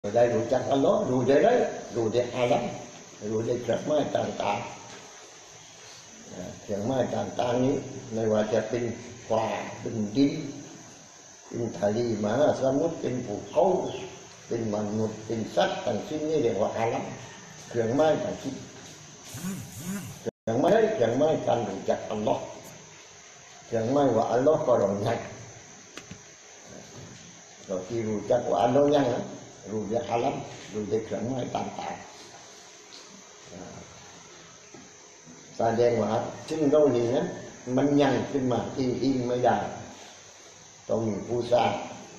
ได้รู้จักอัลลอฮ์รู้ได้เลยรู้ได้อาลัมรู้ได้เครื่องไม้ต่างๆเครื่องไม้ต่างๆนี้ไม่ว่าจะเป็นฟ้าเป็นดินเป็นทะเลมหาสมุทรเป็นภูเขาเป็นมนุษย์เป็นสัตว์ต่างสิ่งนี้เรียกว่าอาลัมเครื่องไม้ต่างสิ่งเครื่องไม้การรู้จักอัลลอฮ์เครื่องไม้ว่าอัลลอฮ์ก็รองยังเราที่รู้จักว่าอัลลอฮ์ยังรู้ได้อาลัมรู้ได้เครื่องไม้ต่างๆแสดงว่าซึ่งเรานี่นะมันยังขึ้นมาอิงไม่ได้ต้องมีผู้สร้าง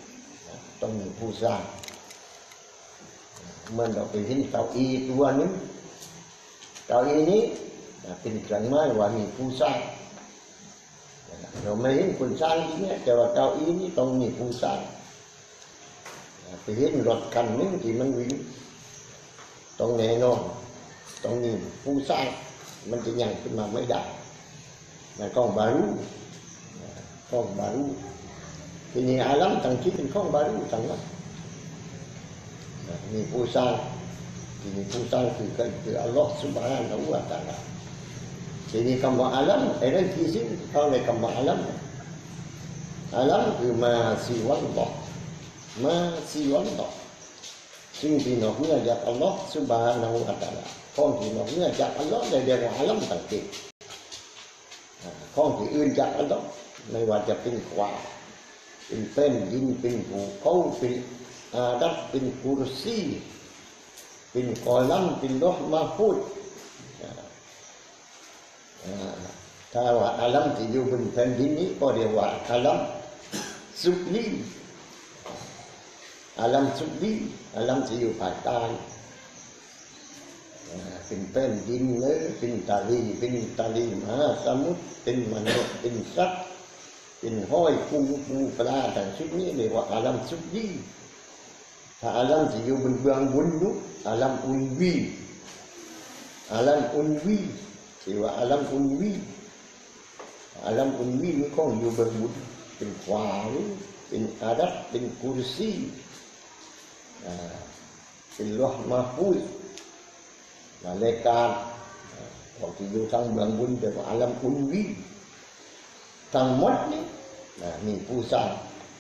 เมื่อเราไปเห็นเก้าอี้ตัวนึงเก้าอี้นี้เป็นเครื่องไม้ว่ามีผู้สร้างเราไม่เห็นคนสร้างที่นี้แต่ว่าเก้าอี้นี้ต้องมีผู้สร้างไปเห็นรถคันนึงที่มันวิ่งต้องแน่นอนต้องมีผู้สร้างมันจะยังขึ้นมาไม่ได้มันข้องบารูทีนี้อาลัมทั้งที่เป็นข้องบารูทั้งนั้นมีผู้สร้างที่มีผู้สร้างคืออัลลอฮฺซุบฮานะฮูวะตะอาลาทีนี้คำว่าอาลัมไอ้เรื่องที่สิ่งเขาเรียกคำว่าอาลัมคือมาซีวันต่อมาซีวันต่อสิ่งที่นอกเหนือจากอัลลอฮฺซุบฮานะฮูวะตะอาลาของที่นอกเหนือจากอัลลอฮฺได้เรียกว่าอาลัมต่างๆของที่อื่นจากอัลลอฮฺไม่ว่าจะเป็นกว่าเป็นแผ่นดินเป็นภูเขาเป็นอาดับเป็นกุรซีเป็นกอลัมเป็นโลหะมาฟูดถ้าว่าอาลัมที่อยู่บนแผ่นดินนี้ก็เรียกว่าอาลัมซุบลีอาลัมซุบลีอาลัมที่อยู่ภาคใต้เป็นแผ่นดินเนื้อเป็นทะเลมหาสมุทรเป็นมนุษย์เป็นสัตว์เป็นห้อยปูปลาต่างชุดนี้เรียกว่าอาลัมซุบลีถ้าอาลัมที่อยู่บนเบื้องบนนู้นอาลัมอุนวีที่ว่าอาลัมอุนวีนี่ก็อยู่บนบนเป็นขวางเป็นอาดับเป็นกุรซีเป็นโลหะมาฟูดรายการของที่อยู่ทางเบื้องบนเรียกว่าอาลัมอุนวีทั้งหมดนี้มีผู้สร้าง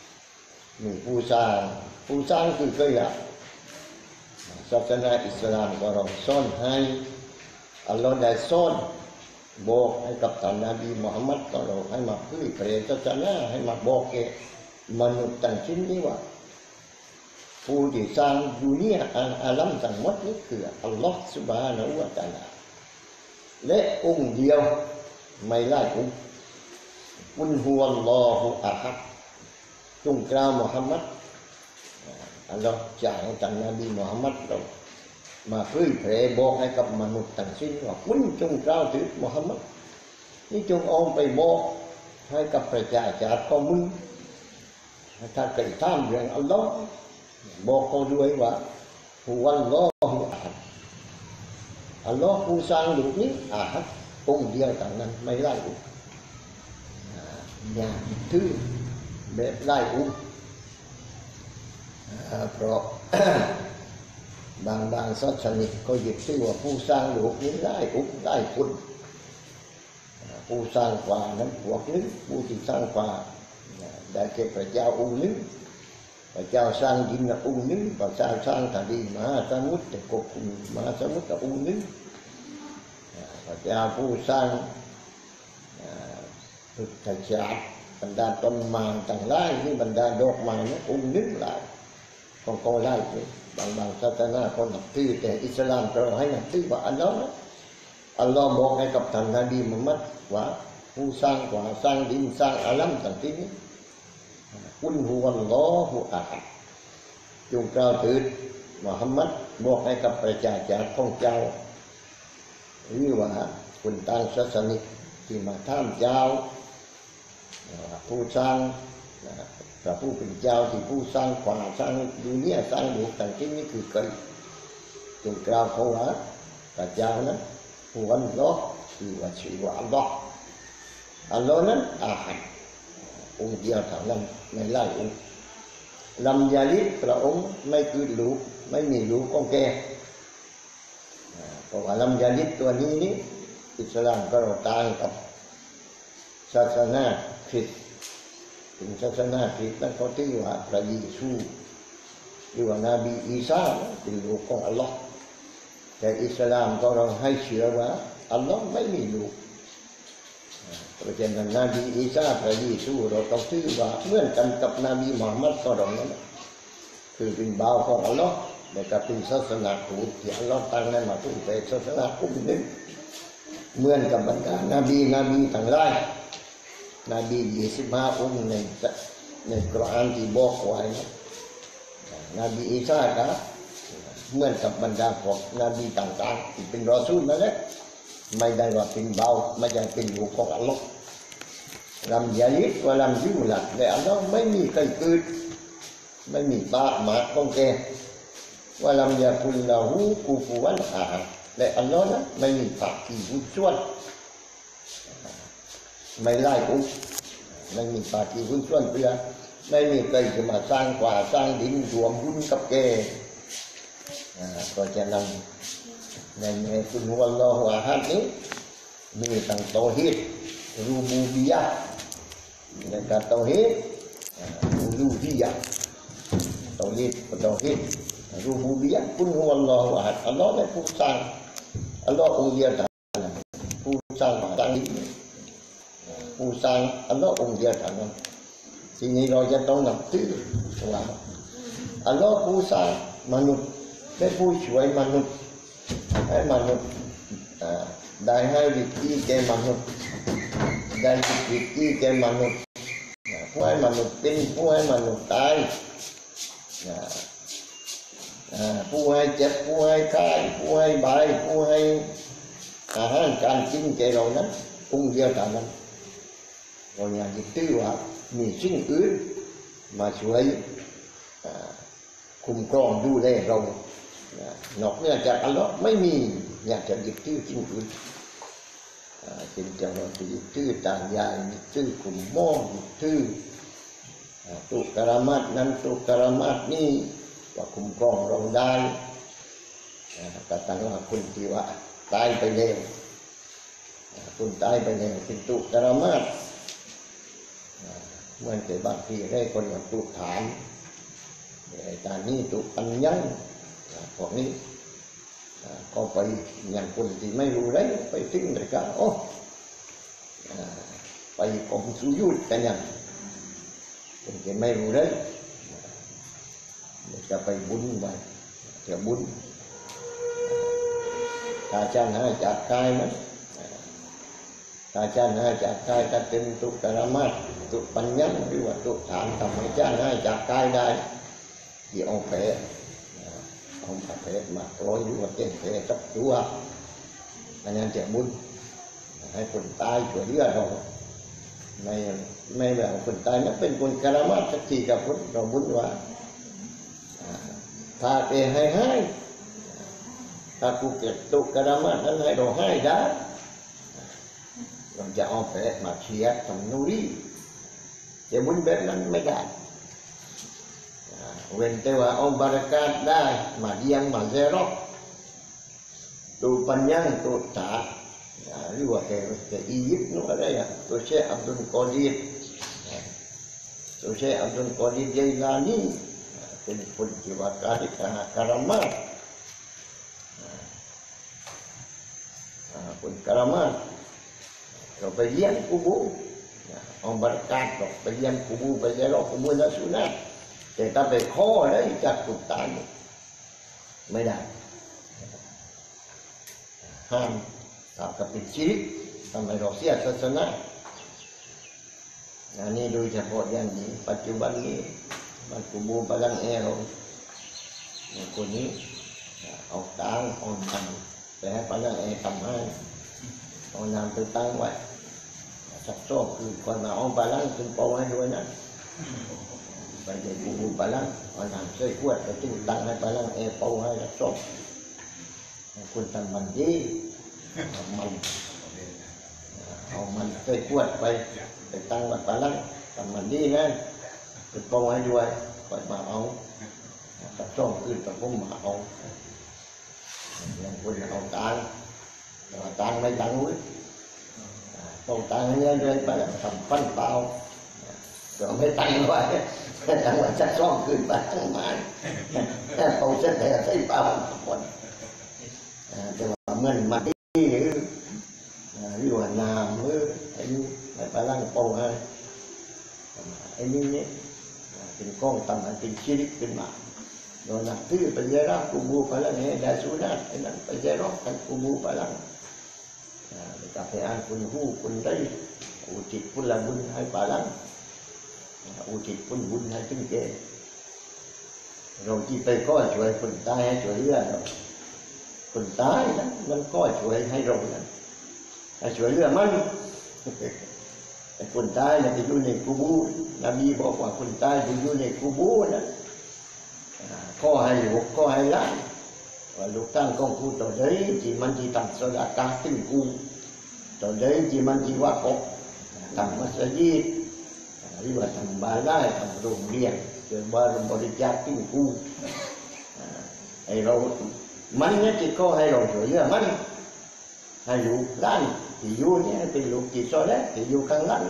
คือเคยศาสนาอิสลามก็เราสอนให้อัลลอฮ์ได้สอนบอกให้กับท่านนบีมุฮัมมัดก็เราให้มาเผยแผ่ศาสนาให้มาบอกแก่มนุษย์ทั้งสิ้นนี้ว่าผู้ที่สร้างดุนยาอาลัมทั้งหมดนี้คืออัลลอฮ์ซุบฮานะฮูวะตะอาลาและองค์เดียวไม่หลายองค์กุลฮุวัลลอฮุอะฮัดจงกล่าวมุฮัมมัดอัลลอฮ์จ่ายให้ท่านนบีมุฮัมมัดเรามาเผยแผ่บอกให้กับมนุษย์ทั้งสิ้นว่าคุณจงกล่าวถึงมุฮัมมัดนี่จงเอาไปบอกให้กับประชาชาติของมึงถ้าเกิดถามเรื่องอัลลอฮ์บอกเขาด้วยว่าฮุวัลลอฮุอะฮัดอัลลอฮ์ผู้สร้างโลกนี้อะฮัดองค์เดียวต่างนั้นไม่หลายองค์อย่าถือแบบหลายองค์เพราะบางศาสนิกก็ยึดถือว่าผู้สร้างโลกนี้ได้องค์ได้คนผู้สร้างฟ้านั้นพวกนึงผู้ที่สร้างฟ้าได้แก่พระเจ้าองค์นึงพระเจ้าสร้างดินองค์นึงพระเจ้าสร้างทะเลมหาสมุทรแต่ก็คุณมหาสมุทรองค์นึงพระเจ้าผู้สร้างพุทธชาติบรรดาต้นไม้ต่างหลายนี่บรรดาดอกไม้นะองค์นึงหลายก็ไล่ไปบางศาสนาคนนับถือแต่อิสลามเราให้นับถือว่าอัลลอฮ์บอกให้กับท่านนบีมุฮัมมัดว่าผู้สร้างฟ้าสร้างดินสร้างอาลัมต่างๆนี้กุลฮุวัลลอฮุอะฮัดจงกล่าวถึงมุฮัมมัดบอกให้กับประชาชาติของเจ้าหรือว่าคนต่างศาสนิกที่มาถามเจ้าผู้สร้างพระผู้เป็นเจ้าที่ผู้สร้างฟ้าสร้างดุนยาสร้างโลกต่างๆนี้คือใครจงกล่าวเขาว่าพระเจ้านั้นฮุวัลลอฮ์คือว่าชื่อว่าอัลลอฮ์นั้นอะฮัดองค์เดียวเท่านั้นไม่หลายองค์ลัมยาลิดพระองค์ไม่เกิดลูกไม่มีลูกของแกเพราะว่าลำยาลิดตัวนี้นี่อิสลามก็เราต่างกับศาสนาคริสต์ถึงศาสนาคริสต์นั้นเขาถือว่าพระเยซูหรือว่านบีอีสาเป็นลูกของอัลลอฮ์แต่อิสลามก็เราให้เชื่อว่าอัลลอฮ์ไม่มีลูกเพราะฉะนั้นนบีอีสาพระเยซูเราต้องถือว่าเหมือนกันกับนบีมุฮัมมัดก็เรานั้นคือเป็นบ่าวของอัลลอฮ์แต่ก็เป็นศาสนาทูตที่อัลลอฮ์ตั้งให้มาเป็นศาสนากลุ่มหนึ่งเหมือนกับบรรดานบีทั้งหลายนบี25 องค์ในกุรอานที่บอกไว้นบีอีสาก็เหมือนกับบรรดาพวกนบีต่างๆที่เป็นรอซูลนั่นแหละไม่ได้ว่าเป็นเบาไม่ได้เป็นลูกของอัลลอฮ์ลำยาลิดว่าลำยูลัดแต่อัลลอฮ์ไม่มีใครเกิดไม่มีบาหมาของแกว่าลำยาคุลลาหูกูฟูวันอาและอัลลอฮ์นะไม่มีปากที่หุ่นส่วนไม่ไล่อุ้มไม่มีปากที่หุ่นส่วนเพื่อไม่มีใครจะมาสร้างกว่าสร้างดินรวมหุ้นกับแกก็จะนำในคุณฮุวัลลอฮุอะฮัดนี้มีตั้งเตาฮีดรูบูบิยะห์ในการเตาฮีดรูบิยะห์เตาฮีดรูบูบิยะห์คุณฮุวัลลอฮุอะฮัดอัลลอฮ์เป็นผู้สร้างอัลลอฮ์องค์เดียวเท่านั้นผู้สร้างดินผู้สร้างอัลลอฮ์องค์เดียวเท่านั้นทีนี้เราจะต้องนับถือว่าอัลลอฮ์ผู้สร้างมนุษย์และผู้ช่วยมนุษย์ให้มนุษย์ได้ให้วิธีแก่มนุษย์ได้วิธีแก่มนุษย์ผู้ให้มนุษย์เป็นผู้ให้มนุษย์ตายผู้ให้เจ็บผู้ให้ไข้ผู้ให้บายผู้ให้อาหารการกินแก่เรานั้นองค์เดียวกันนั้นเราอยากจะตื้อว่ามีสิ่งอื่นมาช่วยคุ้มครองดูแลเรานอกเหนือจากอัลลอฮ์ไม่มีอยากจะยึดถือสิ่งอื่นเป็นจังหวะที่ยึดถือต่างยายยึดถือกลุ่มหม้อยึดถือตุกรามัดนั้นตุกรามัดนี้ว่าคุ้มครองเราได้แต่ต่างว่าคนที่ว่าตายไปแล้วคนตายไปแล้วเป็นตุกรามัดเหมือนแต่บางทีได้คนอย่างตุกฐานแต่นี้ตุกปัญญาพวกนี้ก็ไปอย่างคนที่ไม่รู้เลยไปถึงเลยก็ไปกองสุยุดกันอย่างคนที่ไม่รู้เลยจะไปบุญไปจะบุญถ้าจะหาจากกายมันถ้าจะหาจากกายก็เป็นตุกรามัดตุกปัญญาหรือว่าตุกฐานทำให้จะหาจากกายได้ที่องค์แผลông phải phép mà có những vật tiền phép cấp chúa anh em trẻ buôn hay quần tay của đứa rồi mày bảo quần tay nóเป็นquần karamat chắc chỉ gặp quần rồi buôn quá thà kề hai thà cụ kiệt tụ karamat nó hay đồ hai đá rồiจะông phép mà chia thằng nuôi đi trẻ buôn bên nó mới đạtเว้นแต่ว่าเอาบารักาตได้มาเดียงมาเซรอกตัวปัญญาตัวตาหรือว่าแกอียิปต์นู่นอะไรตัวเชคอับดุลกอดีรตัวเชคอับดุลกอดีรยัยลานีเป็นคนที่ว่าการามาคนการามาเราไปเลี้ยงกูบูเอาบารักาตไปเลี้ยงกูบูไปเซรอกกูบูนั่นสุนัขแต่ถ้าไปข้อได้จากตุกตาไม่ได้ห้ามตามกับเป็นชีริกทำให้เราเสียศาสนาอันนี้โดยเฉพาะอย่างนี้ปัจจุบันนี้มันกูบูพลังแอร์เราคนนี้เอาตังเอาทำแต่ให้พลังแอร์ทำให้เอานำไปตั้งไว้สักโซ่คือคนมาเอาพลังถึงโปรให้ด้วยนะไปเด็กบูบาลังเอาหนังใส่ขวดไปจิ้มตังให้บาลังเอเปาให้รับส่งคุณทำมันดีเอามันใส่ขวดไปตั้งบาลังทำมันดีนะเป็นเปาให้ด้วยไปมาเอากับช่องขึ้นกับผมมาเอาอย่างคนเอาตังไม่ตังวุ้ยต้องตังเงินเลยไปทำปั้นเปล่าก็ไม่ตังไว้ตังไว้ชักช่องขึ้นไปทั้งมาแต่เอาเส้นแต่ใส่เปล่าคนแต่ว่าเงินมาที่หรือว่านามหรือไอ้นี่ไปล้างโป่งไอ้นี่เนี่ยเป็นกล้องตั้งเป็นชีริกเป็นมาโดนนักที่ไปเจริญกูบูไปแล้วเนี่ยได้สุนัขไอ้นั้นไปเจริญกันกูบูไปแล้วกับให้อ่านคุณหูคุณได้อุทิศพุทธบุญให้ไปแล้วอุทิศพุทธบุญให้ถึงแก่เราที่ไปก็ช่วยคนตายให้ช่วยเหลือเราคนตายนะมันก็ช่วยให้เรานะให้ช่วยเหลือมันคนตายนะที่อยู่ในกูบูนบีบอกว่าคนตายที่อยู่ในกูบูนะก็ให้ลูกก็ให้หลานว่าลูกตั้งกองกูต่อเđấyที่มันที่ทำสละกาตึงกูต่อเđấyที่มันที่ว่ากบทำมัสยิดหรือว่าทำบาได้ทำโรงเรียนเกิดบริจาคตึงกูไอเรามันเนี่ยที่ก็ให้เราช่วยเหลือมันให้ลูกหลานที่อยู่เนี่ยเป็นลูกที่โซเลที่อยู่ข้างหลัง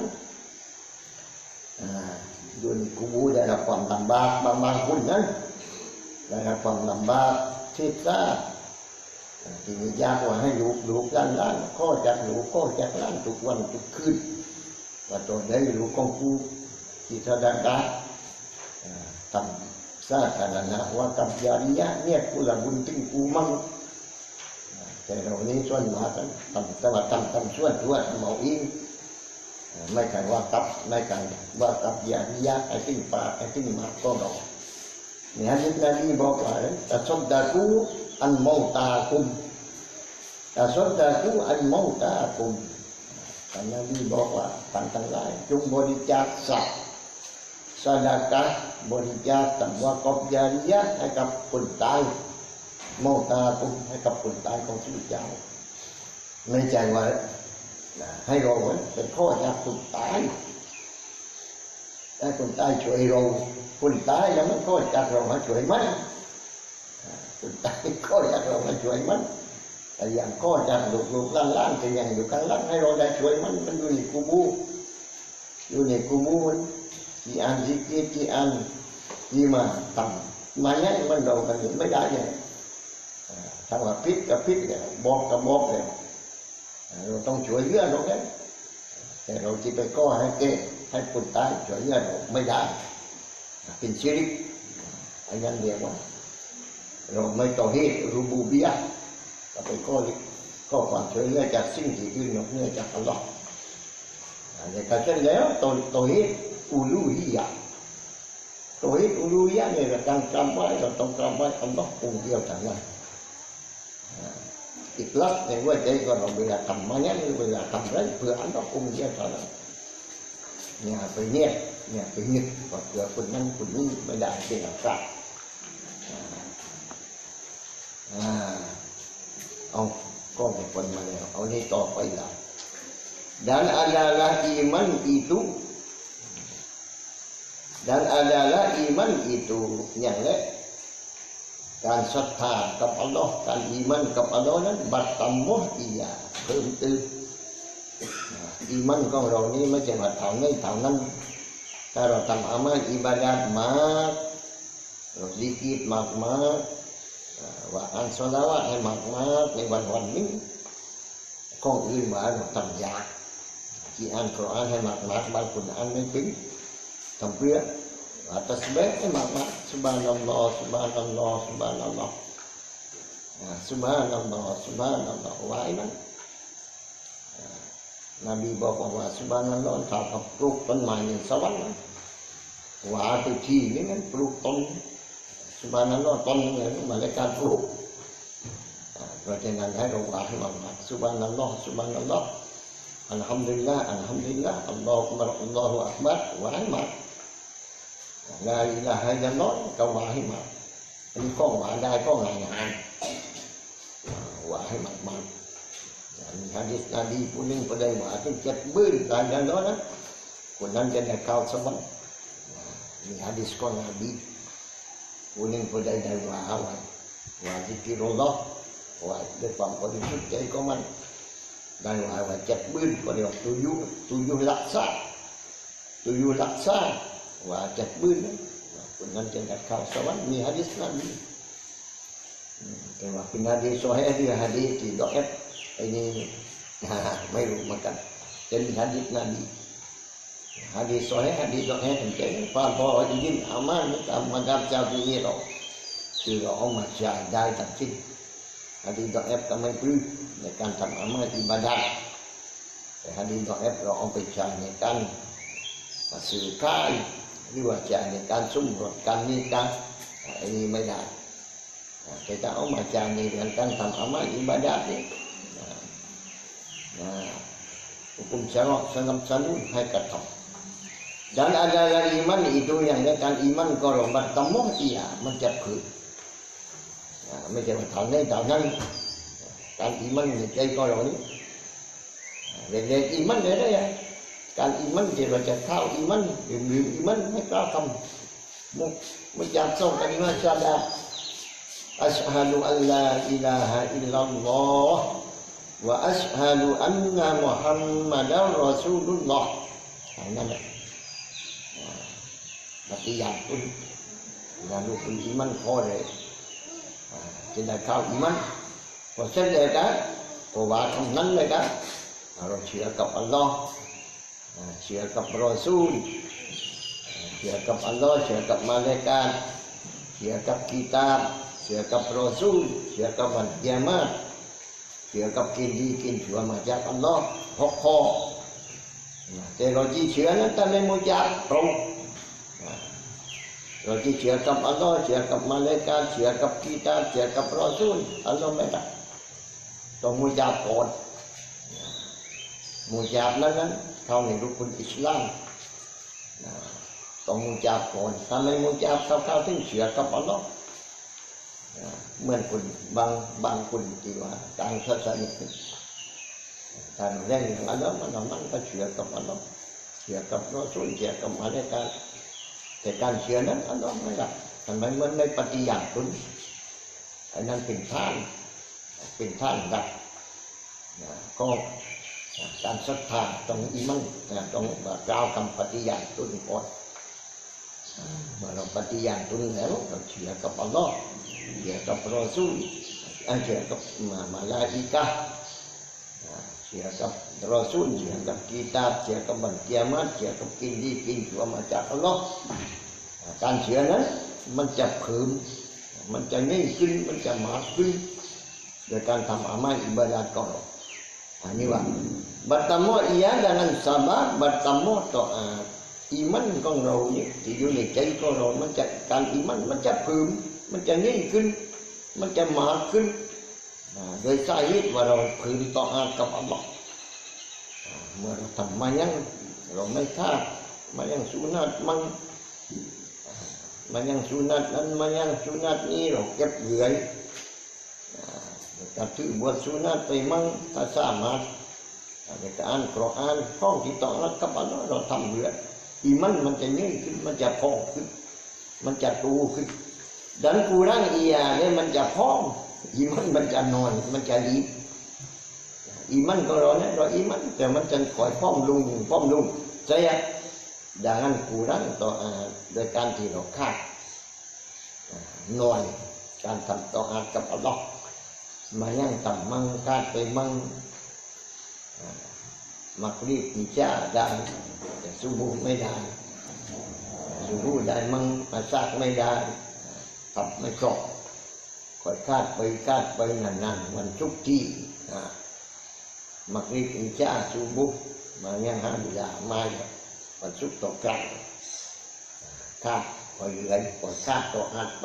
อยู่ในกูบูได้รับความลำบากบางคนนั้นได้รับความลำบากที่ซ่าที่มียากว่าให้ลูกล้านข้อจากลูกข้อจากล้านทุกวันทุกคืนว่าตัวได้ลูกของกูที่แสดงได้ทำสาธารณะว่ากับยาริยะเนี่ยกูละบุญถึงกูมั่งแต่เรานี้ส่วนมาทำแต่ว่าทำส่วนเมาอิงไม่ใช่ว่ากับไม่ใช่ว่ากับยาริยะไอ้ที่ป่าไอ้ที่มาก็ดอกเนี่ยฮะที่Nabiบอกว่าtasaddaqu an mautakum tasaddaqu an mautakum Nabiบอกว่าท่านทั้งหลายจงบริจาคทรัพย์ซะดากะห์บริจาคตามว่ากอบยาริยะให้กับคนตายเมาตากุมให้กับคนตายของชีวิตเจ้าไม่ใช่ว่าให้เราเป็นข้อจากคนตายแต่คนตายช่วยเราคนตายแล้วมันก็จากเรามาช่วยมันคนตายก็จากเรามาช่วยมันแต่อย่างก็จากลูกล้านๆแต่อย่างอยู่ข้างล่างให้เราได้ช่วยมันอยู่ในกูบูมันที่อ่านที่เกียที่อ่านที่มาทำมาเนี่ยมันเรากันไม่ได้เนี่ยทำว่าพิษกับพิษเนี่ยบอกกับบอกเลยเราต้องช่วยเหลือเราเนี่ยแต่เราที่ไปก็ให้เกให้คนตายช่วยเหลือเราไม่ได้เป็นชิริกอันนั้นเรียกว่าเราไม่ต่อเหตุรูบูบียะเราไปก็ความช่วยเหลือจากสิ่งที่อื่นนอกเหนือจากอัลลอฮ์ในการเช่นแล้วต่อเหตุอูลูฮียะต่อเหตุอูลูฮียะเนี่ยเราต้องจำไว้อัลลอฮ์องค์เดียวเท่านั้นอีกลักษณ์ในว่าใจก็เราเวลาทำมาเนี่ยเวลาทำอะไรเพื่ออัลลอฮ์องค์เดียวเท่านั้นเนี่ยไปเนี่ยไปนึกว่าเพื่อคนนั้นคนนี้ไม่ได้เป็นอะไรเอาก็เป็นคนมาแล้วเอานี่ต่อไปละdan adalah iman ituอย่างแรกการศรัทธากับอัลลอฮ์การอีมันกับอัลลอฮ์นั้นบัตตัมมุฮียะเพิ่มเติมอีมันของเรานี้ไม่ใช่ว่าเท่านั้นถ้าเราทำอามัลอิบาดะห์มากเราซิกริมากว่าอ่านศอลาวาตให้มากในวันนี้ของอื่นว่าเราทำยากที่อ่านกุรอานให้มากบางคนอ่านไม่เป็นทำเพื่อatas baik memang subhanallah wa iman Nabi บอกว่า subhanallah ถ้าปลูกต้นไม้ในสวรรค์ว่าตัวที่นี่มันปลูกต้น subhanallah ต้นนี่มาเลยการปลูกเพราะฉะนั้นให้เราว่าให้มาก subhanallah alhamdulillah Allahu akbar ว่าให้มากLa ilaha illallah câuว่าให้มากอันนี้ก็ว่าได้ก็ง่ายว่าให้มากมีฮะดีษนบีผู้หนึ่งผู้ใดว่าถึง7 มื้อหลังจากนั้นนะคนนั้นจะได้เข้าสวรรค์มีฮะดีษของนบีผู้หนึ่งผู้ใดได้ว่าซิกิรุลลอฮ์ว่าด้วยความบริสุทธิ์ใจของมันได้ว่าจับปืนก็เรียกว่าตุยุลักษะว่าจับปืนคนนั้นจะได้เข้าสวรรค์มีหะดีษNabiแต่ว่าเป็นหะดีษซอฮีฮ์หรือหะดีษที่ดอเอฟไอ้นี่ไม่รู้เหมือนกันเป็นหะดีษNabiหะดีษซอฮีฮ์หะดีษดอเอฟแต่ความพอจริงอามันตามมัธยับชาฟิอีเราคือเราเอามาใช้ได้ทั้งสิ้นหะดีษดอเอฟก็ไม่พอในการทำอามัลอิบาดะห์แต่หะดีษดอเอฟเราเอาไปใช้ในการสื่อขายหรือว่าใช้ในการสมรสกันนิกะอันนี้ไม่ได้kita macam ni dengan tentang amal ibadat ni hukum syarak sangat selalu hai kata dan adalah iman itu yang dengan iman kalau bertemu ia mencapai macam tahun ni kan iman ni jadi kalau ni dari iman ada ya kan iman dia baca tahu iman iman mereka akan menjatuhkan iman sadar Ashhadu an la ilaha illallah wa ashhadu anna Muhammadar Rasulullah. Nah, berarti yang pun lalu pun iman kore. Tidak kau iman, kau sedar kan? Kau bahkan nan kan? Harus syarikat Allah, syarikat Rasul, syarikat Allah, syarikat malaikat, syarikat kitab. Syarikat Rasul, syarikat kiamat, syarikat kin juga macam Allah, hok. Teologi syarikat tak mengucap tong. Teologi syarikat Allah, syarikat malaikat, syarikat kitab, syarikat Rasul, Allah mereka. Tong mengucap kon. Mengucap kan kau ni rukun Islam. Tong mengucap kon. Sampai mengucap kau tu syarikat Allah. เหมือนคนบางคนที่ว่าต่างศาสนาการเรื่องของอัลลอฮ์มันก็เชื่อกับอัลลอฮ์เชื่อกับรอซูลเชื่อกับมาเลกาแต่การเชื่อนั้นอัลลอฮ์ไม่รับทำไมมันไม่ปฏิญาณคุณอันนั้นเป็นท่านรับก็การศรัทธาต้องอิมันต้องกล่าวคำปฏิญาณคุณก่อนเมื่อเราปฏิญาณคุณแล้วเราเชื่อกับอัลลอฮ์เชื่อกับรอซูลเชื่อกับมาลาอิกะห์เชื่อกับรอซูลเชื่อกับกิตาบเชื่อกับวันกิยามะห์เชื่อกับกินดีกินชั่วมาจากอัลลอฮ์การเชื่อนั้นมันจะเพิ่มมันจะง่ายขึ้นมันจะมากขึ้นโดยการทำอามัลอิบาดะห์ของเราอันนี้ว่าbertemu ia dengan sabar bertemu taat iman ของเราเนี่ยที่อยู่ในใจของเรามันจะการอิมันมันจะเพิ่มมันจะง่ายขึ้นมันจะมากขึ้นโดยสาเหตุว่าเราเพิ่มต่ออากับอัลลอฮ์เมื่อเราทำมายังเราไม่ฆ่ามายังสุนัตมันยังสุนัตนั้นมันยังสุนัตนี้เราเก็บเหลือการถือบทสุนัตไปมั่งถ้าสามารถในการอ่านกุรอานข้องที่ต่ออากับอัลลอฮ์เราทำเหลืออิมันมันจะง่ายขึ้นมันจะพองขึ้นมันจะโตขึ้นdan kurang ia diaมันจะพองiman มันจะนอนมันจะรีบiman kalau ni kalau iman แต่มันจะคอยพองลง saya jangan kurang taat โดยการที่เราขาดนอนการทำtaat กับอัลเลาะห์มายังทำมั่งขาดไปมั่งมักรีบอิจาได้แต่ซุบูไม่ได้ซุบูได้มั่งมาซักไม่ได้ทำไม่ครบคอยคาดไปนานๆวันทุกที่มักรีบอิจาซุบูมายังหาเวลามาวันสุกต่อกลางคาดคอยไหลคอยคาดต่อหัดไป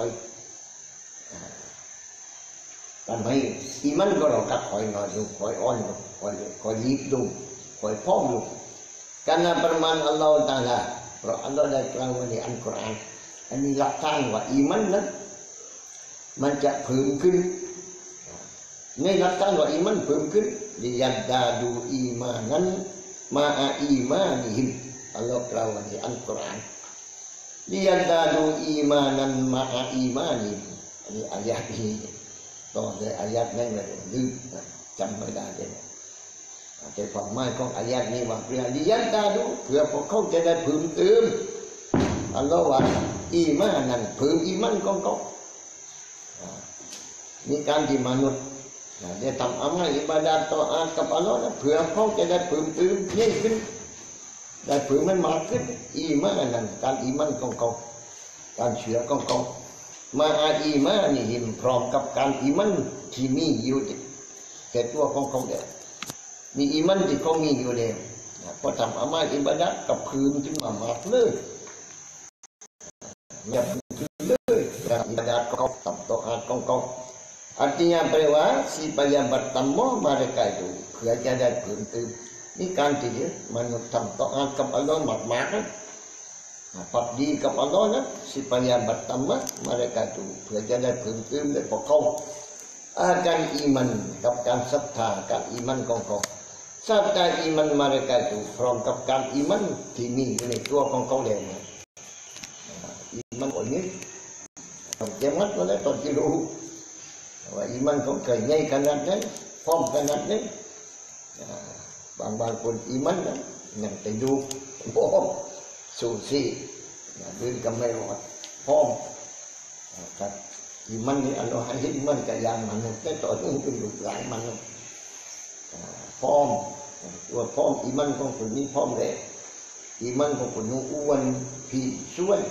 ทำให้อิมันก็เราตัดคอยนอนดูคอยอ่อนคอยรีบดูคอยพร้อมดูkarena firman Allah Taalaเพราะอัลลอฮ์ได้กล่าวไว้ในอัลกุรอานอันนี้หลักฐานว่าอีมันนั้นมันจะเพิ่มขึ้นในหลักฐานว่าอีมันเพิ่มขึ้นดิยัดดาดูอีมานั้นมาอีมานิฮิมอัลลอฮ์กล่าวไว้ในอัลกุรอาน liyadadu imanan ma'a imani. Ini ayat iniต่อเลยอายะนั้นเลยลืมจำไม่ได้เลยแต่ความหมายของอายะนี้ว่าเพื่อลิยันตาดูเพื่อพวกเขาจะได้เพิ่มเติมอัลลอฮฺว่าอีมานั่นเพิ่มอีมันของเขามีการที่มนุษย์ได้ทำอามัลอิบาดะห์ต่ออากับอัลลอฮฺเพื่อเขาจะได้เพิ่มเติมยิ่งขึ้นได้เพิ่มมันมากขึ้นอีมานั่นการอีมันของเขาการเชื่อของเขามาอีมานี่หิมพร้อมกับการอีมันที่มีอยู่แก่ตัวของเขาเดียวมีอีมันที่เขามีอยู่เดียวพอทำอามัลอิบาดะห์กับคืนขึ้นมามากเลยอย่าคืนเลยการอิบาดะห์เขาทำต่ออาของเขาartinya bahwa si payah bertemu mereka itu kerja dan berhenti ini kan dia menurut taat kepada Allah maka di kepada Allah supaya bertemu mereka itu kerja dan berhenti dan pokok akan iman kepada serta iman kongkong serta iman mereka itu from kepada iman dini ini tua kongkong dia iman ini terjemat oleh terjeruhว่าอีมันของเคยใหญ่ขนาดนั้นพร้อมขนาดนี้บางคนอีมันนั้นยังจะดูพร้อมสู้ซี่ดื้อก็ไม่รอดพร้อมครับอีมันนี่อันเราให้อีมันกับยางมันแต่ต่อเนื่องเป็นลูกหลานมันพร้อมตัวพร้อมอีมันของคนนี้พร้อมเลยอีมันของคนนู้นอ้วนผีส่วน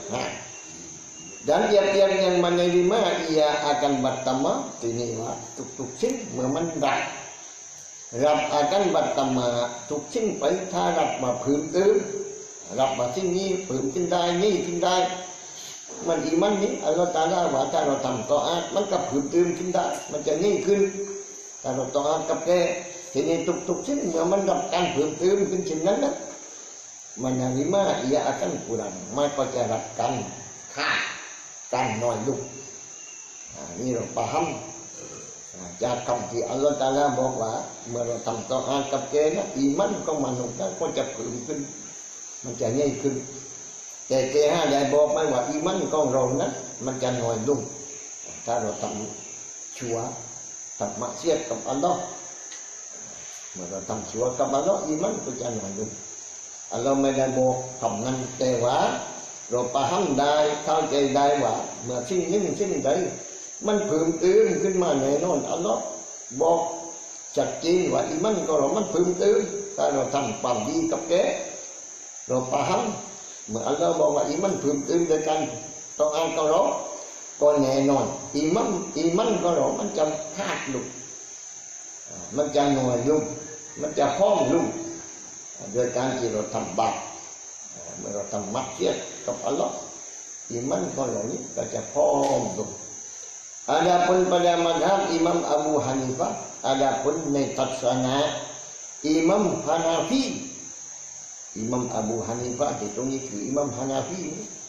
dan tiap-tiap yang menerima ia akan bertemu ini lah tuk sin memendak rab akan bertemu tuk sin ไปถ้ารับมาเพิ่มเติมรับมาสิ่งนี้เพิ่มขึ้นได้นี่ขึ้นได้มันอีมันนี้อัลลอฮฺตาลาว่าถ้าเราทำต่ออามันก็เพิ่มเติมขึ้นได้มันจะนี่ขึ้นถ้าเราต่ออากับแกทีนี้tuk sinเมื่อมันรับการเพิ่มเติมขึ้นเช่นนั้นนะmenerima ia akan kurang makaจะรับกันขาดการน้อยลงนี่เราปะฮัมจากคำที่อัลลอฮฺตาลาบอกว่าเมื่อเราทำต่ออากับแกนะอีมันของมนุษย์นั้นก็จะเพิ่มขึ้นมันจะใหญ่ขึ้นแต่แกได้บอกไหมว่าอีมันของเรานั้นมันจะน้อยลงถ้าเราทำชั่วทำมักเสียกับอัลลอฮฺเมื่อเราทำชั่วกับอัลลอฮฺอีมันก็จะน้อยลงอัลลอฮฺไม่ได้บอกคำนั้นแต่ว่าเราปะฮัมได้เข้าใจได้ว่าเมื่อสิ่งนี้สิ่งใดมันเพิ่มเติมขึ้นมาแน่นอนอัลลอฮ์บอกชัดเจนว่าอีมันก็เรามันเพิ่มเติมถ้าเราทำความดีกับแกเราปะฮัมเมื่ออัลลอฮ์บอกว่าอีมันเพิ่มเติมด้วยกันต้องอ่านก็เราก็แน่นอนอีมันก็เรามันจะขาดลุกมันจะหน่วยลุ่มมันจะห้อมลุ่มโดยการที่เราทำบาปเมื่อเราทำมักเสียกับอัลลอฮ์อีมันของเรานี้ก็จะพร้อมลง Adapun pada mazhab Imam Abu Hanifah adapunในทัศนะอิหม่ามฮานาฟีอิหม่ามอบูฮานิฟะห์ที่ตรงนี้คืออิหม่ามฮานาฟี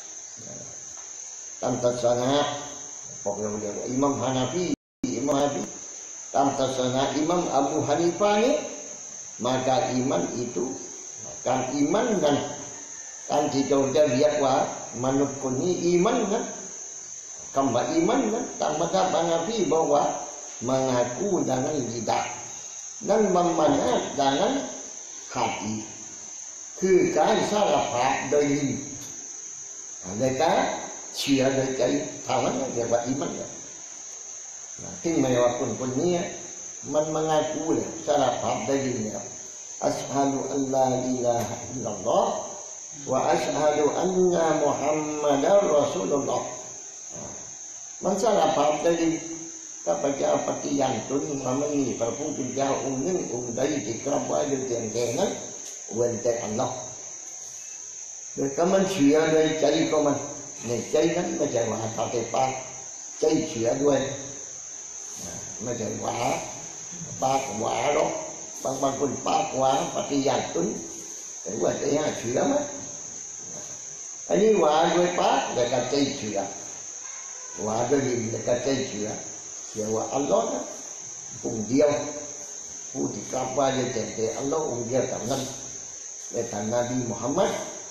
ตามทัศนะพวกเราเรียกว่าอิหม่ามฮานาฟีอิหม่ามฮานาฟีตามทัศนะอิหม่ามอบูฮานิฟะห์นี้ maka iman itu kan iman dan kan kita lihatว่ามนุษย์คนนี้อีมันนะคำว่าอีมันนะตามmazhab Hanafiบอกว่า mengaku dengan lidah dan memanat dengan hati คือการสารภาพโดยลิ้นในการเชื่อโดยใจเท่านั้นเรียกว่าอีมันนะถึงแม้ว่าคนนี้มัน mengaku เลยสารภาพโดยลิ้นเนี่ยAshhadu an la ilaha illallah wa ashhadu anna Muhammadar Rasulullah มันสารภาพได้ข้าพเจ้าปฏิญาณตนว่าไม่มีพระผู้เป็นเจ้าองค์หนึ่งองค์ใดที่กราบไหว้ด้วยเสียงแก่นั้นเว้นแต่อัลลอฮ์โดยก็มันเชื่อโดยใจของมันในใจนั้นไม่ใช่ว่าทางแต่ปากใจเชื่อด้วยไม่ใช่ว่าปากหวาหรอกบางคนปากหวานปฏิญาณตนแต่ว่าใจเชื่อไหมอันนี้หวานด้วยปากแต่ก็ใจเชื่อหวานด้วยลิ้นแต่ก็ใจเชื่อว่าอัลลอฮ์นะองค์เดียวผู้ที่กราบไหว้ด้วยใจแต่อัลลอฮ์องค์เดียวเท่านั้นและท่านนบีมุฮัมมัด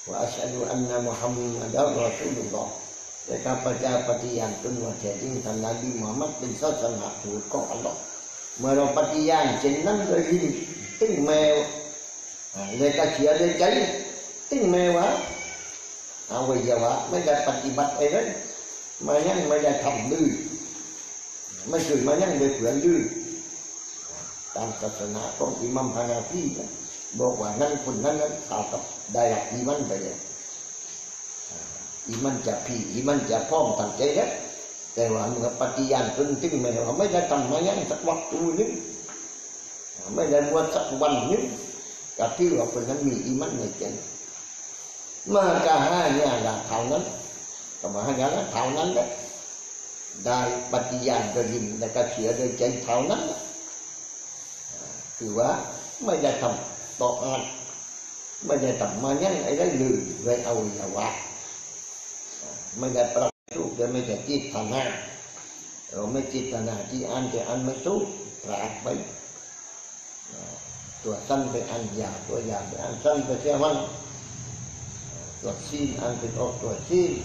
wa asyhadu anna Muhammadar Rasulullah และข้าพเจ้าปฏิญาณตนว่าแท้จริงท่านนบีมุฮัมมัดเป็นศาสนาทูตของอัลลอฮ์เมื่อเราปฏิญาณเช่นนั้นโดยลิ้นตึ้งแมวเลยก็เชื่อเลยใจตึ้งแมวว่าเอาไว้อย่าว่าไม่ได้ปฏิบัติอะไรมายังไม่ได้ทำดื้อไม่เคยมายังได้เผื่อดื้อตามศาสนาของอิหมัมฮานาฟีบอกว่านั่นคนนั้นเอากับได้รับอีมันไปเลยอีมันจะพี่อีมันจะพร้อมตั้งใจแล้วแต่ว่าเมื่อปฏิญาณตนตึ้งแมวไม่ได้ทำมายังสักวัตถุนึงไม่ได้บวชสักวันนึงก็ถือว่าคนนั้นมีอีมันในใจmaka hanyalah tahun kemahanyalah tahunan deh dari padian dari mereka sia dari jadi tahunan kedua ไม่ได้ทำต่ออันไม่ได้ทำมายังไอ้ได้ลืมไว้เอาอย่าว่าไม่ได้ประสูติไม่ได้จิตฐานะเราไม่จิตฐานะที่อันจะอันไม่สู้ปราดไปตัวสั้นไปอันยาวตัวอย่างไปอันสั้นไปเสียวันตัวซีนอันเป็นออกตัวซีน